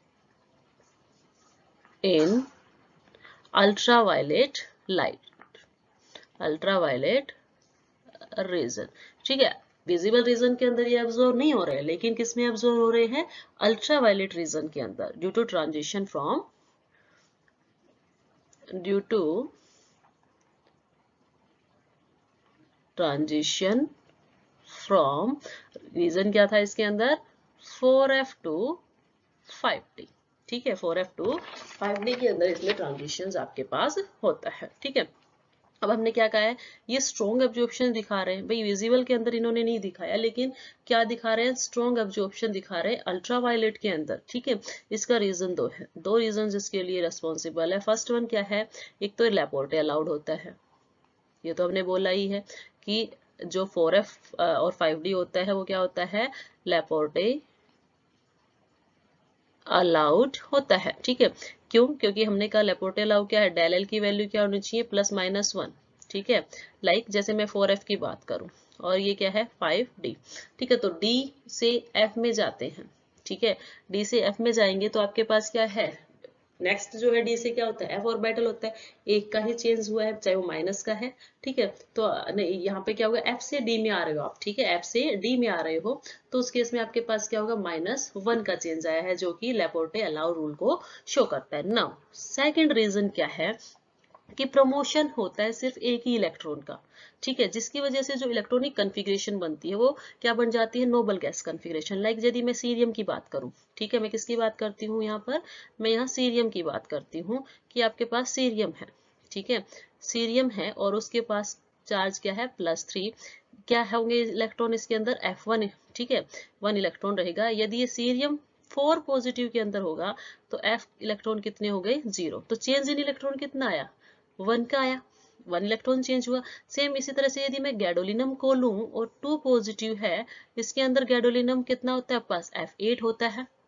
in ultraviolet light, ultraviolet region, ठीक है। विजिबल रीजन के अंदर ये एब्जॉर्ब नहीं हो रहे हैं, लेकिन किसमें एब्जॉर्ब हो रहे हैं, अल्ट्रावायलेट रीजन के अंदर, due to transition from, due to transition from, region क्या था इसके अंदर, four F to five D, ठीक है। Four F to five D के अंदर इसमें ट्रांजिशंस आपके पास होता है, ठीक है। अब हमने क्या कहा है, ये स्ट्रॉन्ग एब्जॉर्प्शन दिखा रहे हैं भाई, विजिबल के अंदर इन्होंने नहीं दिखाया, लेकिन क्या दिखा रहे हैं, स्ट्रॉन्ग एब्जॉर्प्शन दिखा रहे हैं अल्ट्रावायलेट के अंदर, ठीक है। इसका रीजन दो है, दो रीजन इसके लिए रेस्पॉन्सिबल है। फर्स्ट वन क्या है, एक तो लैपोर्टे अलाउड होता है, ये तो हमने बोला ही है कि जो फोर एफ और फाइव डी होता है वो क्या होता है, लैपोर्टे अलाउड होता है, ठीक है। क्यों, क्योंकि हमने कहा लैपोर्टे अलाउ क्या है, डेल एल की वैल्यू क्या होनी चाहिए, प्लस माइनस वन, ठीक है। लाइक like, जैसे मैं फोर एफ की बात करूं और ये क्या है फाइव डी, ठीक है। तो डी से एफ में जाते हैं, ठीक है। डी से एफ में जाएंगे तो आपके पास क्या है, नेक्स्ट जो है डी से क्या होता है, एफ ऑर्बिटल होता है, एक का ही चेंज हुआ है चाहे वो माइनस का है, ठीक है। तो नहीं, यहाँ पे क्या होगा, एफ से डी में आ रहे हो आप, ठीक है, एफ से डी में आ रहे हो, तो उस केस में आपके पास क्या होगा, माइनस वन का चेंज आया है, जो कि लैपोर्टे अलाउ रूल को शो करता है। नाउ सेकंड रीजन क्या है कि प्रमोशन होता है सिर्फ एक ही इलेक्ट्रॉन का, ठीक है, जिसकी वजह से जो इलेक्ट्रॉनिक कॉन्फ़िगरेशन बनती है वो क्या बन जाती है, नोबल गैस कॉन्फ़िगरेशन। लाइक यदि मैं सीरियम की बात करूं, ठीक है, मैं किसकी बात करती हूँ यहाँ पर, मैं यहाँ सीरियम की बात करती हूँ कि आपके पास सीरियम है, ठीक है, सीरियम है और उसके पास चार्ज क्या है, प्लस थ्री, क्या होंगे इलेक्ट्रॉन इसके अंदर, एफ वन, ठीक है, वन इलेक्ट्रॉन रहेगा। यदि ये सीरियम फोर पॉजिटिव के अंदर होगा तो एफ इलेक्ट्रॉन कितने हो गए, जीरो, तो चेंज इन इलेक्ट्रॉन कितना आया, वन का आया, वन इलेक्ट्रॉन चेंज हुआ। सेम इसी तरह से यदि मैं गैडोलिनम को लूं और टू पॉजिटिव है, इसके अंदर गैडोलिनम कितना होता है पास, एफ एट होता है,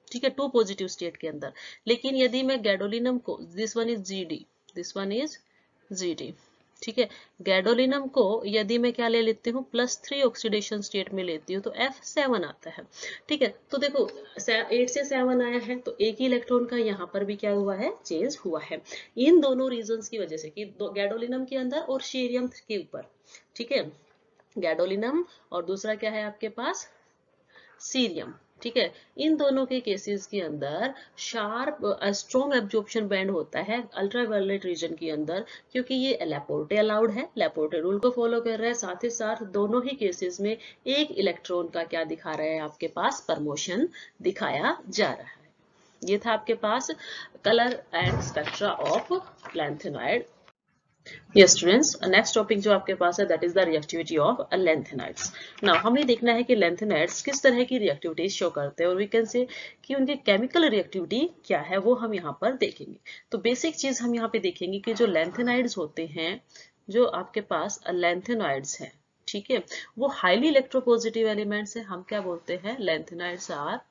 ठीक है, टू पॉजिटिव स्टेट के अंदर। लेकिन यदि मैं गैडोलिनम को, this one is G D, this one is G D, ठीक है, गैडोलिनम को यदि मैं क्या ले लेती हूँ, प्लस थ्री ऑक्सीडेशन स्टेट में लेती हूँ तो एफ सेवन आता है। ठीक है, तो देखो एट से सेवन आया है तो एक ही इलेक्ट्रॉन का यहाँ पर भी क्या हुआ है, चेंज हुआ है, इन दोनों रीजंस की वजह से कि गैडोलिनम के अंदर और शेरियम के ऊपर। ठीक है, गैडोलिनम और दूसरा क्या है आपके पास, सीरियम। ठीक है, इन दोनों के केसेस के अंदर शार्प स्ट्रॉन्ग एब्जॉर्प्शन बैंड होता है अल्ट्रावायलेट रीजन के अंदर, क्योंकि ये लैपोर्टे अलाउड है, लैपोर्टे रूल को फॉलो कर रहा है। साथ ही साथ दोनों ही केसेस में एक इलेक्ट्रॉन का क्या दिखा रहा है आपके पास, प्रमोशन दिखाया जा रहा है। ये था आपके पास colour and spectra of lanthanoid. Yes students, next topic जो आपके पास है that is the reactivity of lanthanides. Now हमें देखना है कि lanthanides किस तरह की reactivity शो करते हैं और we can say कि उनकी chemical reactivity क्या है वो हम यहाँ पर देखेंगे। तो बेसिक चीज हम यहाँ पे देखेंगे कि जो lanthanides होते हैं, जो आपके पास lanthanides हैं, ठीक है, वो highly electropositive elements है। हम क्या बोलते हैं, lanthanides are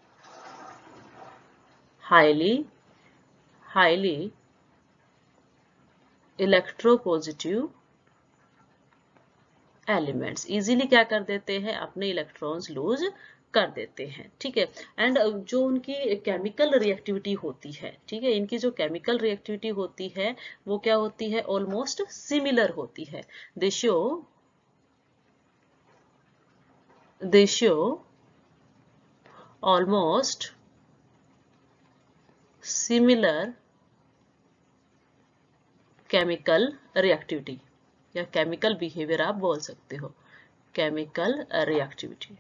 highly highly electropositive elements, easily क्या कर देते हैं, अपने इलेक्ट्रॉन्स लूज कर देते हैं। ठीक है, एंड जो उनकी केमिकल रिएक्टिविटी होती है, ठीक है, इनकी जो केमिकल रिएक्टिविटी होती है वो क्या होती है, ऑलमोस्ट सिमिलर होती है। They show they show almost similar chemical reactivity या केमिकल बिहेवियर आप बोल सकते हो, केमिकल रिएक्टिविटी।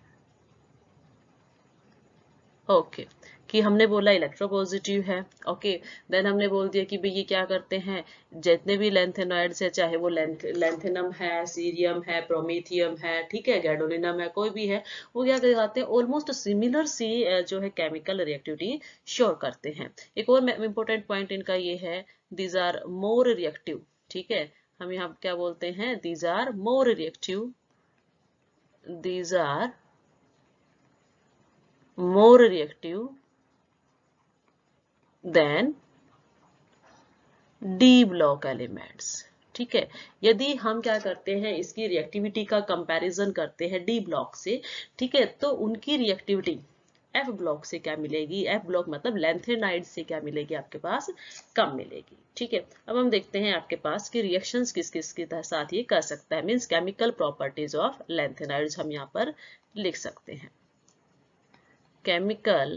ओके, कि हमने बोला इलेक्ट्रोपॉजिटिव है। ओके, देन हमने बोल दिया कि भाई ये क्या करते हैं, जितने भी लैंथेनॉइड्स है, चाहे वो लेंथ लैंथेनम है, सीरियम है, प्रोमीथियम है, ठीक है, गैडोलिनम है, कोई भी है, वो क्या करते हैं, ऑलमोस्ट सिमिलर सी जो है केमिकल रिएक्टिविटी शो करते हैं। एक और इंपॉर्टेंट पॉइंट इनका ये है, दीज आर मोर रिएक्टिव। ठीक है, हम यहाँ क्या बोलते हैं, these are more reactive, these are more reactive than D block elements। ठीक है, यदि हम क्या करते हैं, इसकी रिएक्टिविटी का कंपैरिजन करते हैं डी ब्लॉक से, ठीक है, तो उनकी रिएक्टिविटी एफ ब्लॉक से क्या मिलेगी, एफ ब्लॉक मतलब लैंथेनाइड से क्या मिलेगी, आपके पास कम मिलेगी। ठीक है, अब हम देखते हैं आपके पास कि रिएक्शंस किस किस के साथ ये कर सकता है, means chemical properties of lanthanides हम यहाँ पर लिख सकते हैं। Chemical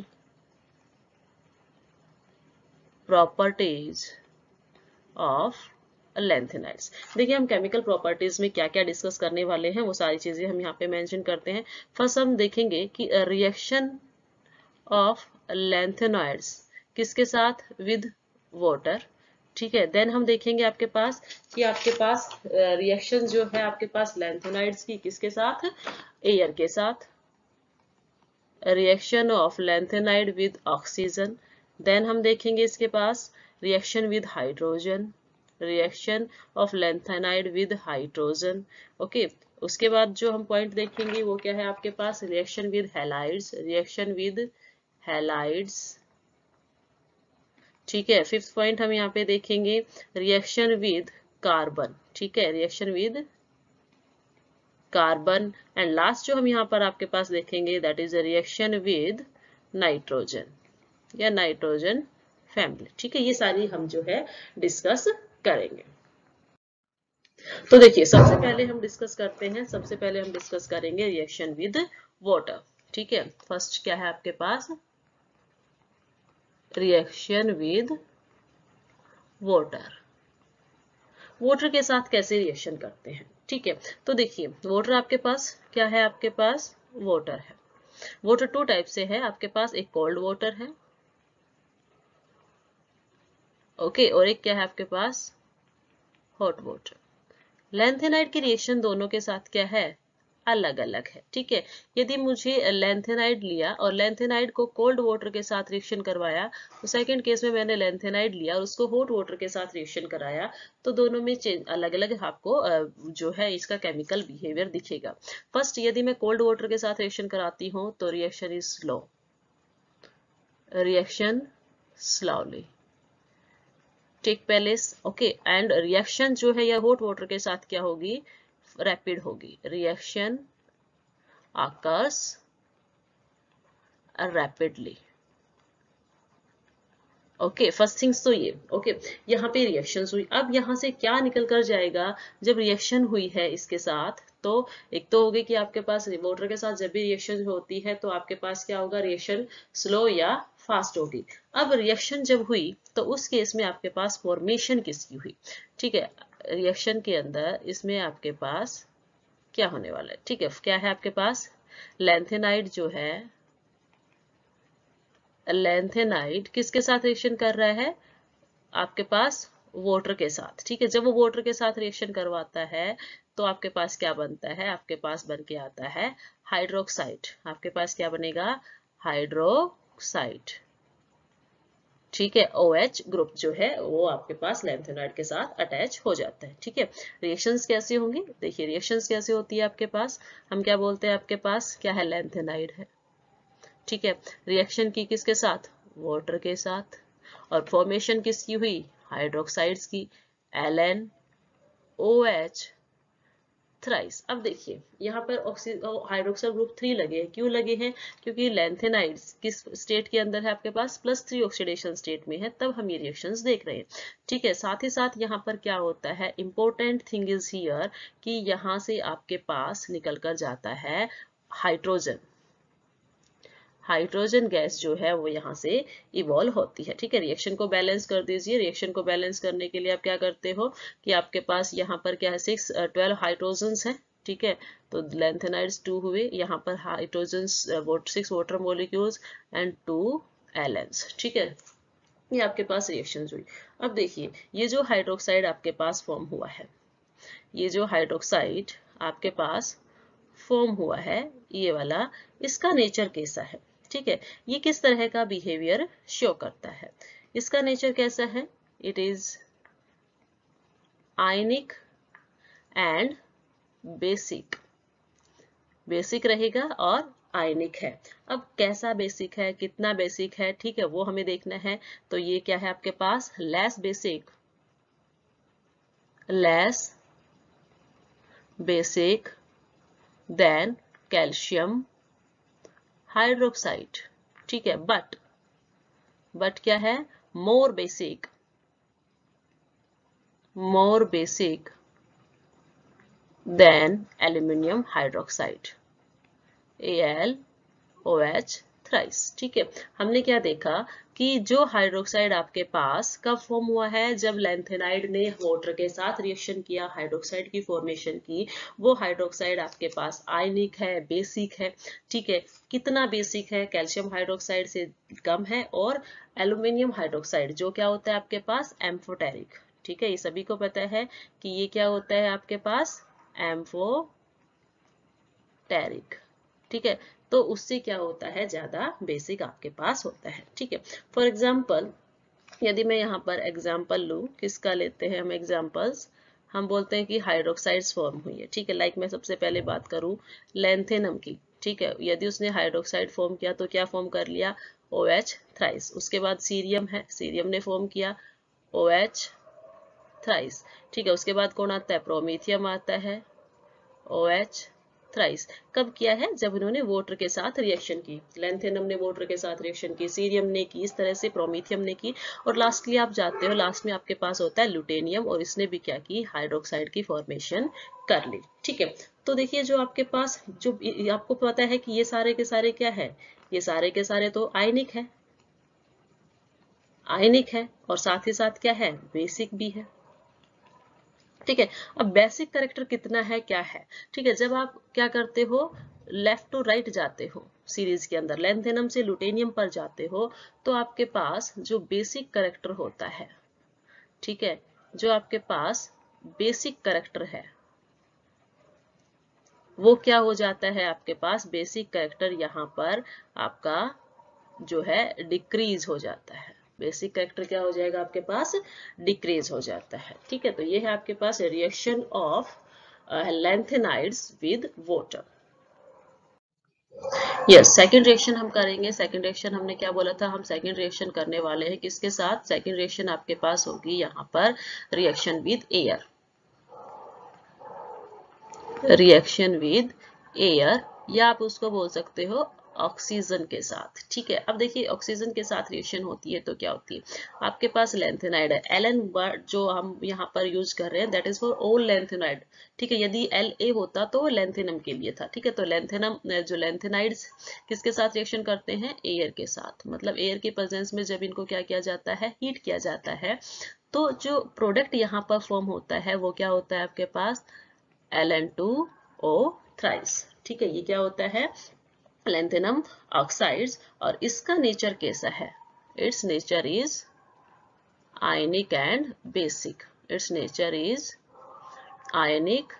properties of lanthanides। देखिए हम केमिकल प्रॉपर्टीज में क्या क्या डिस्कस करने वाले हैं वो सारी चीजें हम यहाँ पे मेंशन करते हैं। फर्स्ट हम देखेंगे कि रिएक्शन ऑफ लैंथेनॉइड्स किसके साथ, विद वाटर। ठीक है, देन हम देखेंगे आपके पास कि आपके पास रिएक्शन जो है आपके पास लैंथेनॉइड्स की किसके साथ, एयर के साथ, reaction of lanthanide with oxygen. Then हम देखेंगे इसके पास reaction with hydrogen, reaction of lanthanide with hydrogen. Okay, उसके बाद जो हम पॉइंट देखेंगे वो क्या है आपके पास, reaction with halides, reaction with halides. ठीक है, फिफ्थ पॉइंट हम यहाँ पे देखेंगे रिएक्शन विद कार्बन। ठीक है, reaction with carbon. And last जो हम यहाँ पर आपके पास देखेंगे that is a reaction with nitrogen या नाइट्रोजन फैमिली। ठीक है, ये सारी हम जो है डिस्कस करेंगे। तो देखिए सबसे पहले हम डिस्कस करते हैं, सबसे पहले हम डिस्कस करेंगे रिएक्शन विद वाटर। ठीक है, फर्स्ट क्या है आपके पास, रिएक्शन विद वाटर। वाटर के साथ कैसे रिएक्शन करते हैं। ठीक है, तो देखिए वाटर आपके पास क्या है, आपके पास वाटर है। वाटर टू टाइप से है आपके पास, एक कोल्ड वाटर है, ओके, और एक क्या है आपके पास, हॉट वाटर। लैंथेनाइड की रिएक्शन दोनों के साथ क्या है, अलग अलग है। ठीक है, यदि मुझे लैंथेनाइड लिया और लैंथेनाइड को कोल्ड वाटर के साथ रिएक्शन करवाया, तो सेकंड केस में मैंने लैंथेनाइड लिया और उसको हॉट वाटर के साथ रिएक्शन कराया, तो दोनों में अलग अलग आपको जो है इसका केमिकल बिहेवियर दिखेगा। फर्स्ट यदि मैं कोल्ड वाटर के साथ रिएक्शन कराती हूँ तो reaction is slow, reaction slowly take place, okay, and reaction जो है या हॉट वाटर के साथ क्या होगी, रैपिड होगी, reaction occurs rapidly। Okay, first things तो ये, ओके okay, यहाँ पे रिएक्शंस हुई, अब यहाँ से क्या निकल कर जाएगा, जब रिएक्शन हुई है इसके साथ, तो एक तो हो गई कि आपके पास वाटर के साथ जब भी रिएक्शन होती है तो आपके पास क्या होगा, रिएक्शन स्लो या फास्ट होगी। अब रिएक्शन जब हुई तो उस केस में आपके पास फॉर्मेशन किसकी हुई, ठीक है, रिएक्शन के अंदर इसमें आपके पास क्या होने वाला है, ठीक है, क्या है आपके पास, लैंथेनाइड जो है, लैंथेनाइड किसके साथ रिएक्शन कर रहा है, आपके पास वाटर के साथ, ठीक है, जब वो वाटर के साथ रिएक्शन करवाता है तो आपके पास क्या बनता है, आपके पास बन के आता है हाइड्रोक्साइड, आपके पास क्या बनेगा, हाइड्रोक्साइड, ठीक है, OH ग्रुप जो है वो आपके पास लैंथेनाइड के साथ अटैच हो जाता है, ठीक है। रिएक्शंस कैसे होंगी, देखिए रिएक्शंस कैसे होती है आपके पास, हम क्या बोलते हैं, आपके पास क्या है, लैंथेनाइड है, ठीक है, रिएक्शन की किसके साथ, वाटर के साथ, और फॉर्मेशन किसकी हुई, हाइड्रोक्साइड्स की, L N O H thrice. अब देखिए यहाँ पर हाइड्रोक्साइड ग्रुप थ्री लगे हैं, क्यों लगे हैं, क्योंकि लैंथेनाइड्स किस स्टेट के अंदर है आपके पास, प्लस थ्री ऑक्सीडेशन स्टेट में है, तब हम ये रिएक्शंस देख रहे हैं, ठीक है। साथ ही साथ यहाँ पर क्या होता है, इंपॉर्टेंट थिंग इज हियर कि यहाँ से आपके पास निकल कर जाता है हाइड्रोजन, हाइड्रोजन गैस जो है वो यहाँ से इवॉल्व होती है, ठीक है। रिएक्शन को बैलेंस कर दीजिए, रिएक्शन को बैलेंस करने के लिए आप क्या करते हो कि आपके पास यहाँ पर क्या है, सिक्स ट्वेल्व हाइड्रोजन्स है, ठीक है, तो लैंथेनाइड्स टू हुए, यहाँ पर hydrogens six water molecules and two एलेन्स, ठीक है, ये आपके पास रिएक्शंस हुई। अब देखिए ये जो हाइड्रोक्साइड आपके पास फॉर्म हुआ है, ये जो हाइड्रोक्साइड आपके पास फॉर्म हुआ है ये वाला, इसका नेचर कैसा है, ठीक है, ये किस तरह का बिहेवियर शो करता है, इसका नेचर कैसा है, it is ionic and basic, basic रहेगा और आयनिक है। अब कैसा बेसिक है, कितना बेसिक है, ठीक है, वो हमें देखना है, तो ये क्या है आपके पास, less basic, less basic than calcium hydroxide, ठीक है, बट बट क्या है, more basic, more basic than aluminium hydroxide, A L O H thrice, ठीक है। हमने क्या देखा कि जो हाइड्रोक्साइड आपके पास कब फॉर्म हुआ है, जब लैंथेनाइड ने वाटर के साथ रिएक्शन किया, हाइड्रोक्साइड की फॉर्मेशन की, वो हाइड्रोक्साइड आपके पास आयनिक है, बेसिक है, ठीक है, कितना बेसिक है, कैल्शियम हाइड्रोक्साइड से कम है, और एल्यूमिनियम हाइड्रोक्साइड जो क्या होता है आपके पास, एम्फोटेरिक, ठीक है, ये सभी को पता है कि ये क्या होता है आपके पास, एम्फोटेरिक, ठीक है, तो उससे क्या होता है, ज्यादा बेसिक आपके पास होता है, ठीक है। फॉर एग्जाम्पल यदि मैं यहाँ पर एग्जाम्पल लूँ, किसका लेते हैं हम एग्जाम्पल्स, हम बोलते हैं कि हाइड्रोक्साइड्स फॉर्म हुई है, ठीक है, लाइक मैं सबसे पहले बात करूँ लैंथेनम की, ठीक है, यदि उसने हाइड्रोक्साइड फॉर्म किया तो क्या फॉर्म कर लिया, OH थ्राइस, उसके बाद सीरियम है, सीरियम ने फॉर्म किया OH थ्राइस, ठीक है, उसके बाद कौन आता है, प्रोमीथियम आता है OH थ्राइस, कब किया है, जब इन्होंने वाटर के साथ रिएक्शन की, लैंथेनम ने वाटर के साथ रिएक्शन की, सीरियम ने की, इस तरह से प्रोमीथियम ने की, और लास्टली आप जाते हो, लास्ट में आपके पास होता है ल्यूटेनियम, और इसने भी क्या की, हाइड्रोक्साइड की फॉर्मेशन कर ली, ठीक है। तो देखिए जो आपके पास, जो आपको पता है कि ये सारे के सारे क्या है, ये सारे के सारे तो आयनिक है, आयनिक है, और साथ ही साथ क्या है, बेसिक भी है, ठीक है। अब बेसिक कैरेक्टर कितना है, क्या है, ठीक है, जब आप क्या करते हो, लेफ्ट टू राइट जाते हो सीरीज के अंदर, लैंथेनम से ल्यूटेनियम पर जाते हो, तो आपके पास जो बेसिक कैरेक्टर होता है, ठीक है, जो आपके पास बेसिक कैरेक्टर है वो क्या हो जाता है, आपके पास बेसिक कैरेक्टर यहाँ पर आपका जो है डिक्रीज हो जाता है, बेसिक कैरेक्टर क्या हो जाएगा आपके पास, डिक्रीज हो जाता है, ठीक है। तो ये है आपके पास reaction of lanthanides with water. Yes, second reaction हम करेंगे। सेकंड रिएक्शन हमने क्या बोला था, हम सेकंड रिएक्शन करने वाले हैं किसके साथ, सेकंड रिएक्शन आपके पास होगी यहाँ पर reaction with air, reaction with air, या आप उसको बोल सकते हो ऑक्सीजन के साथ। ठीक है, अब देखिए ऑक्सीजन के साथ रिएक्शन होती है तो क्या होती है, आपके पास लैंथेनाइड है, एल एन वर्ड जो हम यहाँ पर यूज कर रहे हैं that is for all lanthanide. ठीक है, यदि एल ए होता तो लैंथेनम के लिए था। ठीक है, तो लैंथेनम जो लैंथेनाइड्स किसके साथ रिएक्शन करते हैं, एयर के साथ, मतलब एयर के प्रेजेंस में जब इनको क्या किया जाता है, हीट किया जाता है, तो जो प्रोडक्ट यहाँ पर फॉर्म होता है वो क्या होता है आपके पास, L N two O thrice. ठीक है, ये क्या होता है, लैंथेनम ऑक्साइड्स, और इसका नेचर कैसा है, it's nature is ionic and basic, it's nature is ionic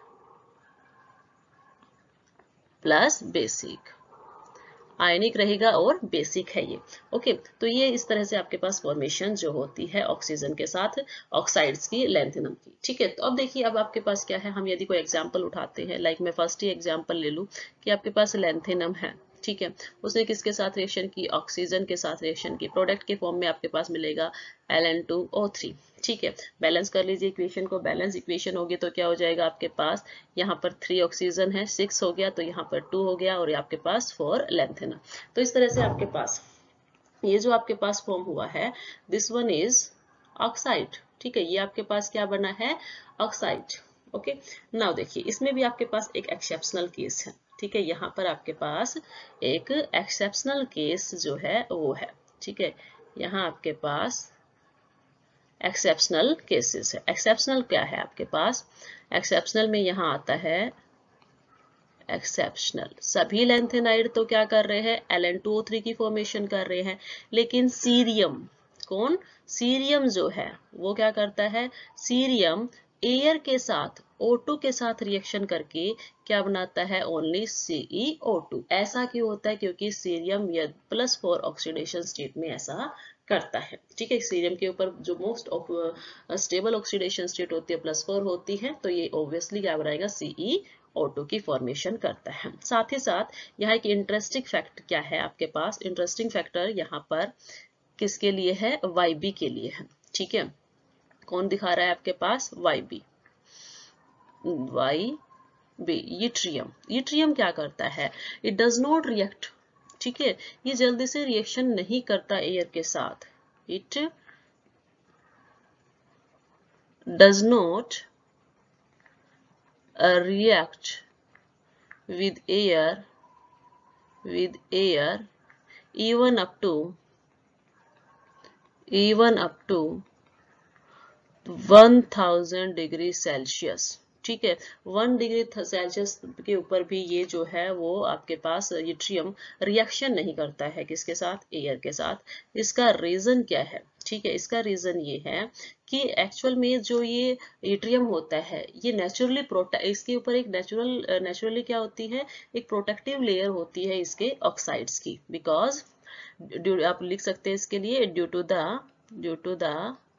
plus basic, ionic रहेगा और बेसिक है ये। ओके, तो ये इस तरह से आपके पास फॉर्मेशन जो होती है ऑक्सीजन के साथ ऑक्साइड्स की, लैंथेनम की। ठीक है, तो अब देखिए अब आपके पास क्या है, हम यदि कोई एग्जांपल उठाते हैं, लाइक मैं फर्स्ट ही एग्जांपल ले लूं कि आपके पास लैंथेनम है। ठीक है, उसने किसके साथ रिएक्शन की, ऑक्सीजन के साथ रिएक्शन की, प्रोडक्ट के फॉर्म में आपके पास मिलेगा L N two O three. ठीक है, बैलेंस कर लीजिए इक्वेशन को, बैलेंस इक्वेशन होगी तो क्या हो जाएगा आपके पास, यहाँ पर थ्री ऑक्सीजन है, सिक्स हो गया, तो यहाँ पर टू हो गया, और ये आपके पास फोर लैंथेनम। तो इस तरह से आपके पास ये जो आपके पास फॉर्म हुआ है, दिस वन इज ऑक्साइड। ठीक है, ये आपके पास क्या बना है, ऑक्साइड। ओके, नाउ देखिए इसमें भी आपके पास एक एक्सेप्शनल केस है। ठीक है, यहाँ पर आपके पास एक एक्सेप्शनल केस जो है वो है। ठीक है, यहाँ आपके पास एक्सेप्शनल केसेस है। एक्सेप्शनल क्या है आपके पास, एक्सेप्शनल में यहाँ आता है एक्सेप्शनल, सभी लैंथेनाइड तो क्या कर रहे हैं, L N two O three की फॉर्मेशन कर रहे हैं, लेकिन सीरियम, कौन, सीरियम जो है वो क्या करता है, सीरियम एयर के साथ ओ टू के साथ रिएक्शन करके क्या बनाता है, ओनली सी ई ओ टू। ऐसा क्यों होता है, क्योंकि cerium plus four oxidation state में ऐसा करता है। ठीक है, सीरियम के ऊपर जो मोस्ट स्टेबल ऑक्सीडेशन स्टेट होती है प्लस फोर होती है, तो ये ऑब्वियसली क्या बनाएगा, सीई ओ टू की फॉर्मेशन करता है। साथ ही साथ यहाँ एक इंटरेस्टिंग फैक्ट क्या है आपके पास, इंटरेस्टिंग फैक्टर यहाँ पर किसके लिए है, वाई बी के लिए है। ठीक है, कौन दिखा रहा है आपके पास, Y B, Y B, yttrium. Yttrium क्या करता है, इट डज नॉट रिएक्ट। ठीक है, ये जल्दी से रिएक्शन नहीं करता एयर के साथ, it does not react with air with air even up to even up to one thousand degree Celsius. ठीक है, वन डिग्री सेल्सियस के ऊपर भी ये जो है वो आपके पास यूट्रियम रिएक्शन नहीं करता है किसके साथ, एयर के साथ। इसका रीजन क्या है, ठीक है, इसका रीजन ये है कि एक्चुअल में जो ये यूट्रियम होता है ये नेचुरली प्रोटेक्ट, इसके ऊपर एक नेचुरल नेचुरली क्या होती है, एक प्रोटेक्टिव लेयर होती है इसके ऑक्साइड्स की, बिकॉज आप लिख सकते हैं इसके लिए, due to the due to the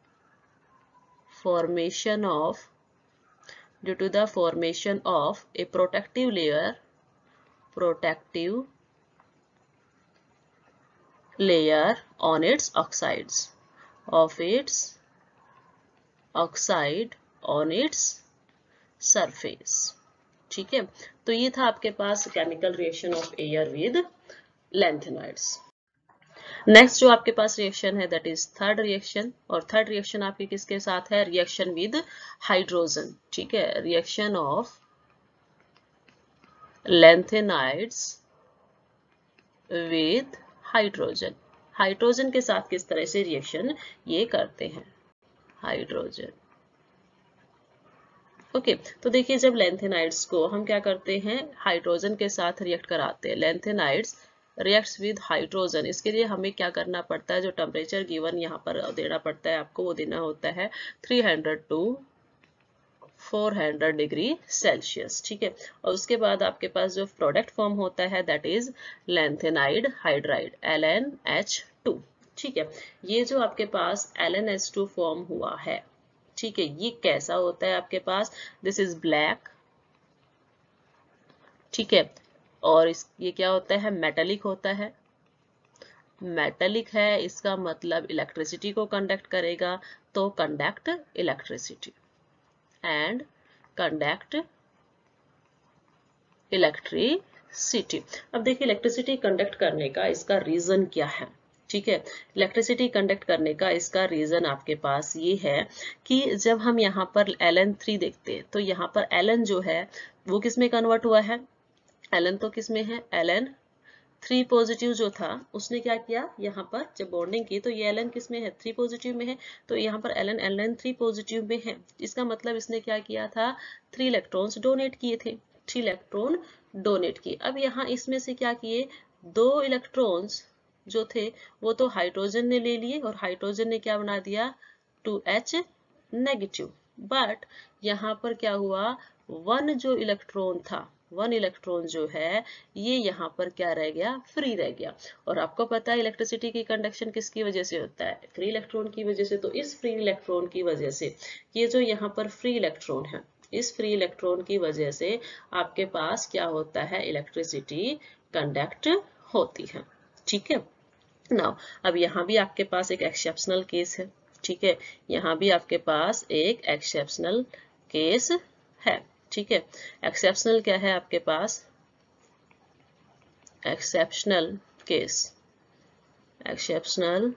formation of due to the formation of a protective layer protective layer on its oxides of its oxide on its surface। ठीक है, तो ये था आपके पास chemical reaction of air with lanthanoids. Next जो आपके पास रिएक्शन है दैट इज थर्ड रिएक्शन, और थर्ड रिएक्शन आपके किसके साथ है, रिएक्शन विद हाइड्रोजन। ठीक है, reaction of lanthanides with hydrogen. Hydrogen के साथ किस तरह से रिएक्शन ये करते हैं, हाइड्रोजन। ओके okay, तो देखिए जब लैंथेनाइड्स को हम क्या करते हैं, हाइड्रोजन के साथ रिएक्ट कराते हैं, लैंथेनाइड्स रिएक्ट्स विद हाइड्रोजन, इसके लिए हमें क्या करना पड़ता है, जो टेम्परेचर गिवन यहाँ पर देना पड़ता है आपको, वो देना होता है three hundred to four hundred degree Celsius. ठीक है, और उसके बाद आपके पास जो प्रोडक्ट फॉर्म होता है that is lanthanide hydride, L N H two. ठीक है, ये जो आपके पास L N H two form हुआ है, ठीक है, ये कैसा होता है आपके पास, दिस इज ब्लैक। ठीक है, और इस ये क्या होता है, मेटेलिक होता है। मेटेलिक है, इसका मतलब इलेक्ट्रिसिटी को कंडक्ट करेगा, तो conduct electricity and conduct electricity. अब देखिए इलेक्ट्रिसिटी कंडक्ट करने का इसका रीजन क्या है, ठीक है। इलेक्ट्रिसिटी कंडक्ट करने का इसका रीजन आपके पास ये है कि जब हम यहाँ पर एल एन थ्री देखते हैं तो यहाँ पर एल एन जो है वो किस में कन्वर्ट हुआ है, एल एन तो किस में है, एल एन थ्री पॉजिटिव जो था उसने क्या किया, यहाँ पर जब बॉन्डिंग की तो ये एल एन किस में है, थ्री पॉजिटिव में है, तो यहाँ पर L N L N three positive में है। इसका मतलब इसने क्या किया था, थ्री इलेक्ट्रॉन्स डोनेट किए थे, थ्री इलेक्ट्रॉन डोनेट किए। अब यहाँ इसमें से क्या किए, दो इलेक्ट्रॉन्स जो थे वो तो हाइड्रोजन ने ले लिए और हाइड्रोजन ने क्या बना दिया, टू एच नेगेटिव। बट यहाँ पर क्या हुआ, वन जो इलेक्ट्रॉन था, वन इलेक्ट्रॉन जो है ये यहाँ पर क्या रह गया, फ्री रह गया। और आपको पता है इलेक्ट्रिसिटी की कंडक्शन किसकी वजह से होता है, फ्री इलेक्ट्रॉन की वजह से। तो इस फ्री इलेक्ट्रॉन की वजह से ये जो यहाँ पर फ्री इलेक्ट्रॉन है, इस फ्री इलेक्ट्रॉन की वजह से आपके पास क्या होता है, इलेक्ट्रिसिटी कंडक्ट होती है, ठीक है। नाउ अब यहाँ भी आपके पास एक एक्सेप्शनल केस है, ठीक है, यहाँ भी आपके पास एक एक्सेप्शनल केस है, ठीक है। एक्सेप्शनल क्या है आपके पास, एक्सेप्शनल केस, एक्सेप्शनल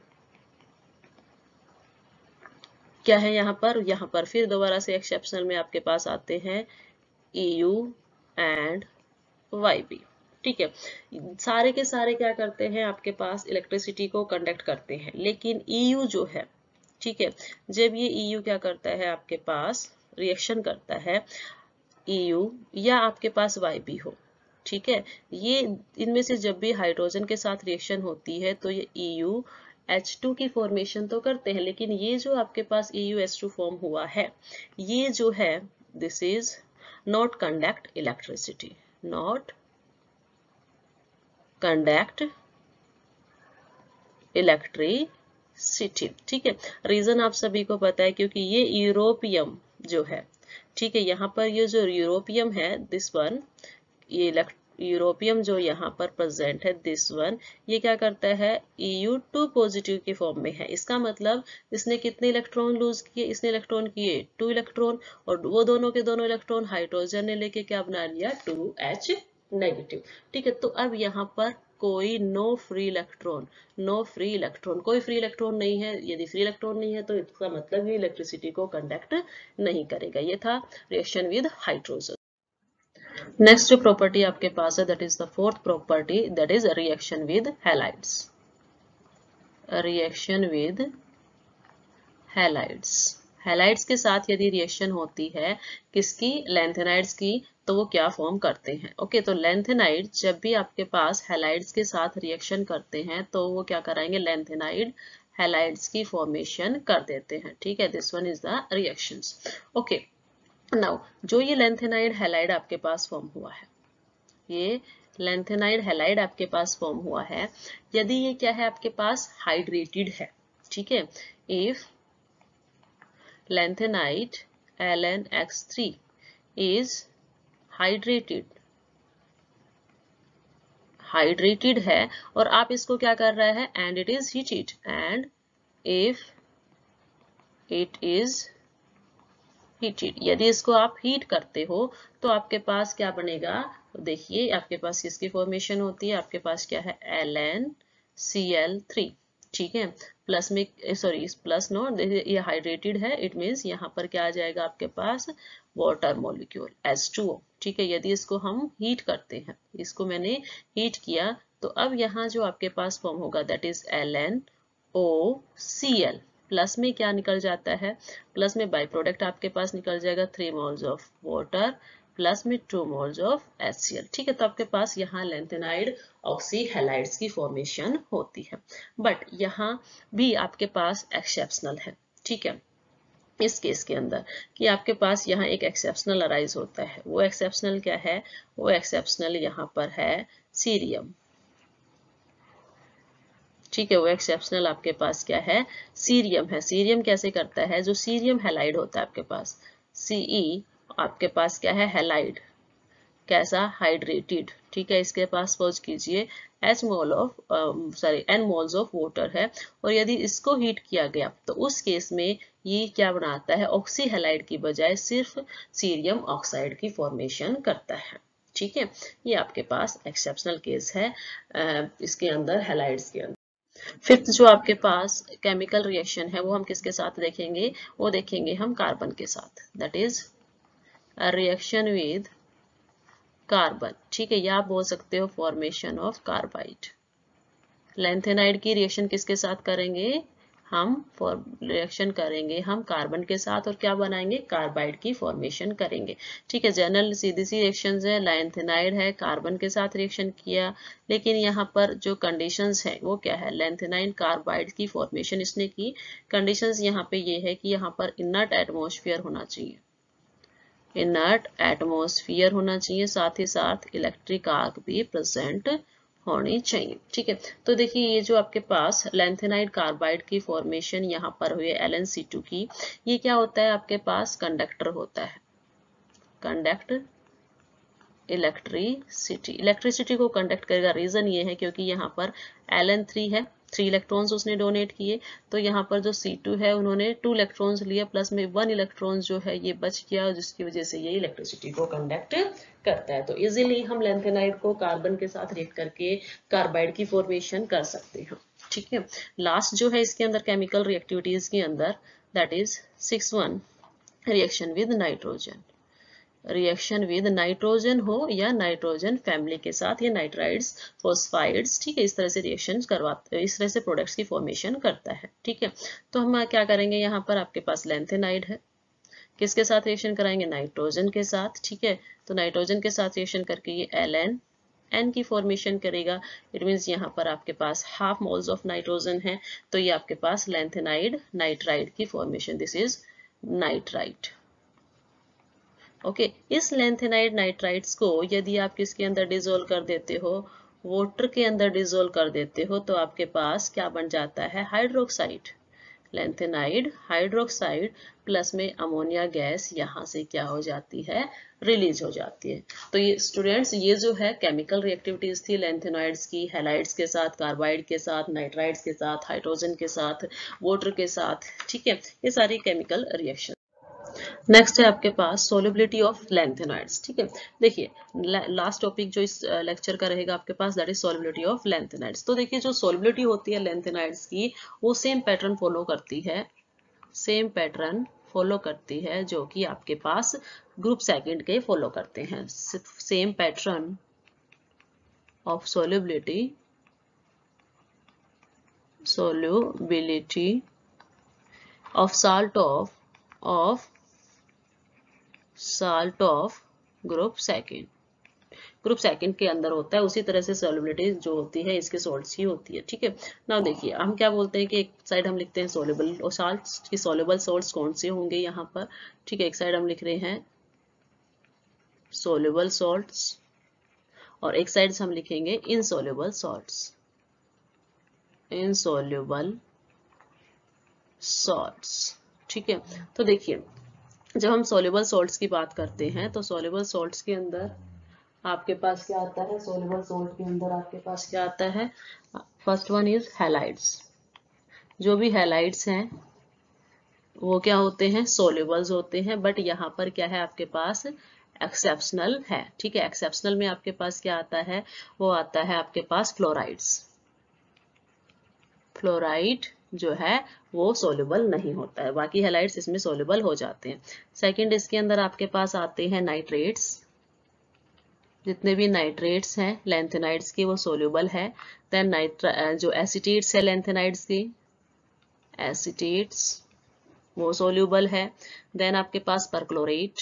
क्या है यहाँ पर, यहाँ पर फिर दोबारा से एक्सेप्शनल में आपके पास आते हैं E U and Y B, ठीक है। सारे के सारे क्या करते हैं, आपके पास इलेक्ट्रिसिटी को कंडक्ट करते हैं, लेकिन ई यू जो है, ठीक है, जब ये ई यू क्या करता है, आपके पास रिएक्शन करता है, ई यू या आपके पास वाई बी हो, ठीक है, ये इनमें से जब भी हाइड्रोजन के साथ रिएक्शन होती है तो ये ई यू एच टू की फॉर्मेशन तो करते हैं, लेकिन ये जो आपके पास E U H two form हुआ है, ये जो है this is not conduct electricity, not conduct electricity, ठीक है। रीजन आप सभी को पता है, क्योंकि ये यूरोपियम जो है, ठीक है, यहाँ पर ये जो यूरोपियम है दिस वन, ये यूरोपियम जो यहाँ पर प्रेजेंट है दिस वन, ये क्या करता है, ई यू टू पॉजिटिव के फॉर्म में है। इसका मतलब इसने कितने इलेक्ट्रॉन लूज किए, इसने इलेक्ट्रॉन किए टू इलेक्ट्रॉन, और वो दोनों के दोनों इलेक्ट्रॉन हाइड्रोजन ने लेके क्या बना लिया, टू एच नेगेटिव, ठीक है। तो अब यहाँ पर कोई no free electron, no free electron, कोई फ्री इलेक्ट्रॉन नहीं है। यदि फ्री इलेक्ट्रॉन नहीं है तो इसका मतलब ये इलेक्ट्रिसिटी को कंडक्ट नहीं करेगा। ये था रिएक्शन विद हाइड्रोजन। नेक्स्ट जो प्रॉपर्टी आपके पास है that is the fourth property, that is reaction with halides, reaction with halides. Halides के साथ यदि रिएक्शन होती है किसकी, लैंथेनाइड्स की, तो वो क्या फॉर्म करते हैं, ओके। तो लैंथेनाइड जब भी आपके पास हैलाइड्स के साथ रिएक्शन करते हैं तो वो क्या कराएंगे, लैंथेनाइड हैलाइड्स की फॉर्मेशन कर देते हैं, ठीक है। This one is the reactions, okay. Now जो ये लैंथेनाइड हैलाइड आपके पास फॉर्म हुआ है, ये लैंथेनाइड हैलाइड आपके पास फॉर्म हुआ है, यदि ये क्या है आपके पास, हाइड्रेटेड है, ठीक है। If lanthanide L N X three is hydrated, hydrated है और आप इसको क्या कर रहा है, and it is heated, and if it is heated, यदि इसको आप हीट करते हो तो आपके पास क्या बनेगा, देखिए आपके पास किसकी फॉर्मेशन होती है, आपके पास क्या है, L N C L three, ठीक है। प्लस में सॉरी इस प्लस नो, ये हाइड्रेटेड है, इट मींस यहाँ पर क्या आ जाएगा आपके पास, water molecule H two O, ठीक है। यदि इसको हम हीट करते हैं, इसको मैंने हीट किया तो अब यहाँ जो आपके पास फॉर्म होगा that is L N O C L, plus में क्या निकल जाता है, प्लस में बाई प्रोडक्ट आपके पास निकल जाएगा three moles of water plus में two moles of H C L, ठीक है। तो आपके पास यहाँ लैंथेनाइड ऑक्सी हैलाइड्स की फॉर्मेशन होती है, बट यहाँ भी आपके पास एक्सेप्शनल है, ठीक है। इस केस के अंदर कि आपके पास यहाँ एक एक्सेप्शनल अराइज होता है, वो एक्सेप्शनल क्या है, वो एक्सेप्शनल यहाँ पर है सीरियम, ठीक है। वो एक्सेप्शनल आपके पास क्या है, सीरियम है। सीरियम कैसे करता है, जो सीरियम हैलाइड होता है आपके पास, सीई आपके पास क्या है, हैलाइड, कैसा, हाइड्रेटेड, ठीक है। इसके पास सपोज कीजिए H mole of sorry N moles of water है, और यदि इसको हीट किया गया तो उस केस में ये क्या बनाता है, ऑक्सी हैलाइड की बजाय सिर्फ सीरियम ऑक्साइड की फॉर्मेशन करता है, ठीक है। ये आपके पास एक्सेप्शनल केस है uh, इसके अंदर हैलाइड्स के अंदर। फिफ्थ जो आपके पास केमिकल रिएक्शन है वो हम किसके साथ देखेंगे, वो देखेंगे हम कार्बन के साथ, that is reaction with carbon, ठीक है। या आप बोल सकते हो फॉर्मेशन ऑफ कार्बाइड। लैंथेनाइड की रिएक्शन किसके साथ करेंगे, हम रिएक्शन करेंगे हम कार्बन के साथ, और क्या बनाएंगे, कार्बाइड की फॉर्मेशन करेंगे, ठीक है। जनरल सीधी सी रिएक्शंस है, लैंथेनाइड है, कार्बन के साथ रिएक्शन किया, लेकिन यहाँ पर जो कंडीशंस है वो क्या है, लैंथेनाइड कार्बाइड की फॉर्मेशन इसने की। कंडीशंस यहाँ पे ये है कि यहाँ पर इनर्ट एटमॉस्फेयर होना चाहिए, इनर्ट एटमॉस्फेयर होना चाहिए, साथ ही साथ इलेक्ट्रिक आर्क भी प्रेजेंट होनी चाहिए, ठीक है। तो देखिए ये जो आपके पास लैंथेनाइड कार्बाइड की फॉर्मेशन यहाँ पर हुई एल एन सी टू की, ये क्या होता है, आपके पास कंडक्टर होता है, कंडक्ट इलेक्ट्रिसिटी, इलेक्ट्रिसिटी को कंडक्ट करेगा। रीजन ये है क्योंकि यहाँ पर एल एन थ्री है, थ्री इलेक्ट्रॉन्स उसने डोनेट किए, तो यहाँ पर जो सी टू है उन्होंने टू इलेक्ट्रॉन्स लिए, प्लस में वन इलेक्ट्रॉन जो है ये बच गया, जिसकी वजह से ये इलेक्ट्रिसिटी को कंडक्ट करता है। तो इजीली हम लैंथेनाइड को कार्बन के साथ रिएक्ट करके कार्बाइड की फॉर्मेशन कर सकते हैं, ठीक है। लास्ट जो है इसके अंदर केमिकल रिएक्टिविटीज के अंदर, that is six one reaction with nitrogen. Reaction with nitrogen हो या नाइट्रोजन फैमिली के साथ, ये नाइट्राइड्स फॉस्फाइड्स, ठीक है, इस तरह से रिएक्शन करवाते, इस तरह से प्रोडक्ट्स की फॉर्मेशन करता है, ठीक है। तो हम क्या करेंगे, यहाँ पर आपके पास लैंथेनाइड है, किसके साथ रिएक्शन कराएंगे, नाइट्रोजन के साथ, ठीक है। तो नाइट्रोजन के साथ रिएक्शन करके ये एल एन एन की फॉर्मेशन करेगा। इट मीन्स यहाँ पर आपके पास हाफ मोल्स ऑफ नाइट्रोजन है, तो ये आपके पास लैंथेनाइड नाइट्राइड की formation, this is nitride, okay okay, इस लैंथेनाइड नाइट्राइड्स को यदि आप किसके अंदर डिसोल्व कर देते हो, वाटर के अंदर डिसोल्व कर देते हो, तो आपके पास क्या बन जाता है, हाइड्रोक्साइड, लैंथेनाइड हाइड्रोक्साइड, प्लस में अमोनिया गैस यहाँ से क्या हो जाती है, रिलीज हो जाती है। तो ये स्टूडेंट्स, ये जो है केमिकल रिएक्टिविटीज थी लैंथेनाइड्स की, हैलाइड्स के साथ, कार्बाइड के साथ, नाइट्राइड्स के साथ, हाइड्रोजन के साथ, वाटर के साथ, ठीक है, ये सारी केमिकल रिएक्शन। नेक्स्ट है आपके पास सोलिबिलिटी ऑफ लैंथेनाइड्स, ठीक है। देखिए लास्ट टॉपिक जो इस लेक्चर का रहेगा आपके पास, that is solubility of lanthanides. तो देखिए जो सोलिबिलिटी होती है लैंथेनाइड्स की, वो सेम पैटर्न फॉलो करती है, सेम पैटर्न फॉलो करती है जो कि आपके पास ग्रुप सेकंड के फॉलो करते हैं। Same pattern of solubility solubility of salt of of salt of group second, group second के अंदर होता है, उसी तरह से सोलिबिलिटी जो होती है इसके सॉल्ट्स की होती है, ठीक है। नाउ देखिए हम क्या बोलते हैं कि एक साइड हम लिखते हैं सोल्युबल और साल्ट्स की, सोल्युबल सॉल्ट्स कौन से होंगे यहाँ पर, ठीक है। एक साइड हम लिख रहे हैं सोल्युबल सॉल्ट्स और एक साइड हम लिखेंगे इनसोल्युबल सॉल्ट्स, इनसोल्युबल सॉल्ट्स, ठीक है। तो देखिए जब हम सोल्युबल सॉल्ट्स की बात करते हैं तो सोल्युबल सॉल्ट्स के अंदर आपके पास क्या आता है, सोल्युबल सॉल्ट के अंदर आपके पास क्या आता है, फर्स्ट वन इज हैलाइड्स। जो भी हैलाइड्स हैं वो क्या होते हैं, सोल्युबल्स होते हैं, बट यहाँ पर क्या है आपके पास एक्सेप्शनल है, ठीक है। एक्सेप्शनल में आपके पास क्या आता है, वो आता है आपके पास फ्लोराइड्स, फ्लोराइड जो है वो सोल्युबल नहीं होता है, बाकी हैलाइड्स इसमें सोल्युबल हो जाते हैं। सेकंड इसके अंदर आपके पास आते हैं नाइट्रेट्स, जितने भी नाइट्रेट्स हैं लैंथेनाइड्स के वो सोल्युबल है। देन नाइट्रा जो एसिटेट्स है लैंथेनाइड्स की, एसिटेट्स वो सोल्युबल है। देन आपके पास परक्लोरेट,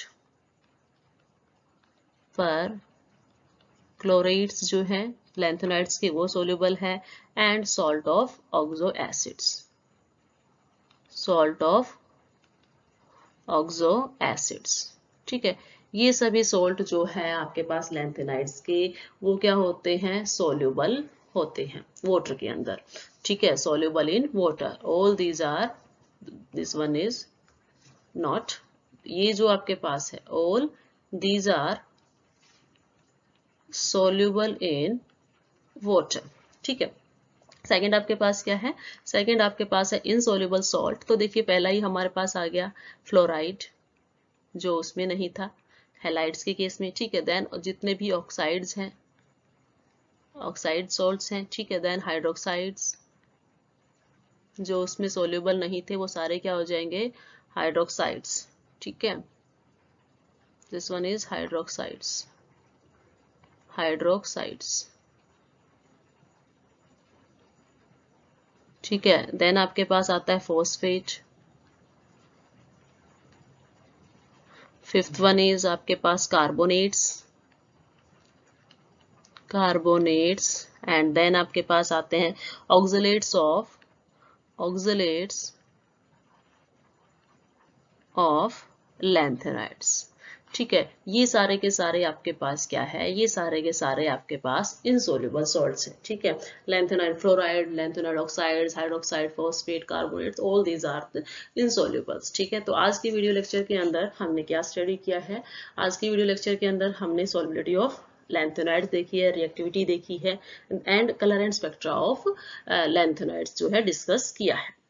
पर क्लोरेट्स जो है लैंथेनाइड्स के वो सोल्युबल है। And salt of oxo acids, salt of oxo acids, ठीक है। ये सभी सोल्ट जो है आपके पास लैंथेनाइड्स के वो क्या होते हैं, सोल्युबल होते हैं वाटर के अंदर, ठीक है, soluble in water. All these are, this one is not, ये जो आपके पास है all these are soluble in water, ठीक है। सेकंड आपके पास क्या है, सेकंड आपके पास है इनसोल्यूबल सॉल्ट। तो देखिए पहला ही हमारे पास आ गया फ्लोराइड, जो उसमें नहीं था हैलाइड्स के केस में, ठीक है। देन जितने भी ऑक्साइड्स हैं, ऑक्साइड सॉल्ट्स हैं, ठीक है। देन हाइड्रोक्साइड्स जो उसमें सोल्यूबल नहीं थे वो सारे क्या हो जाएंगे, हाइड्रोक्साइड्स, ठीक है। This one is hydroxides, hydroxides, ठीक है। देन आपके पास आता है फॉस्फेट। फिफ्थ वन इज आपके पास कार्बोनेट्स, कार्बोनेट्स एंड देन आपके पास आते हैं oxalates of, oxalates of lanthanides, ठीक है। ये सारे के सारे आपके पास क्या है, ये सारे के सारे आपके पास इनसोल्यूबल सॉल्ट्स हैं, ठीक है। Lanthanide fluoride, lanthanide oxides, hydroxide, phosphate, carbonates, all these are the insolubles, ठीक है। तो आज की वीडियो लेक्चर के अंदर हमने क्या स्टडी किया है, आज की वीडियो लेक्चर के अंदर हमने सॉल्युबिलिटी ऑफ लैंथेनाइड्स देखी है, रिएक्टिविटी देखी है and colour and spectra of lanthanides जो है डिस्कस किया है।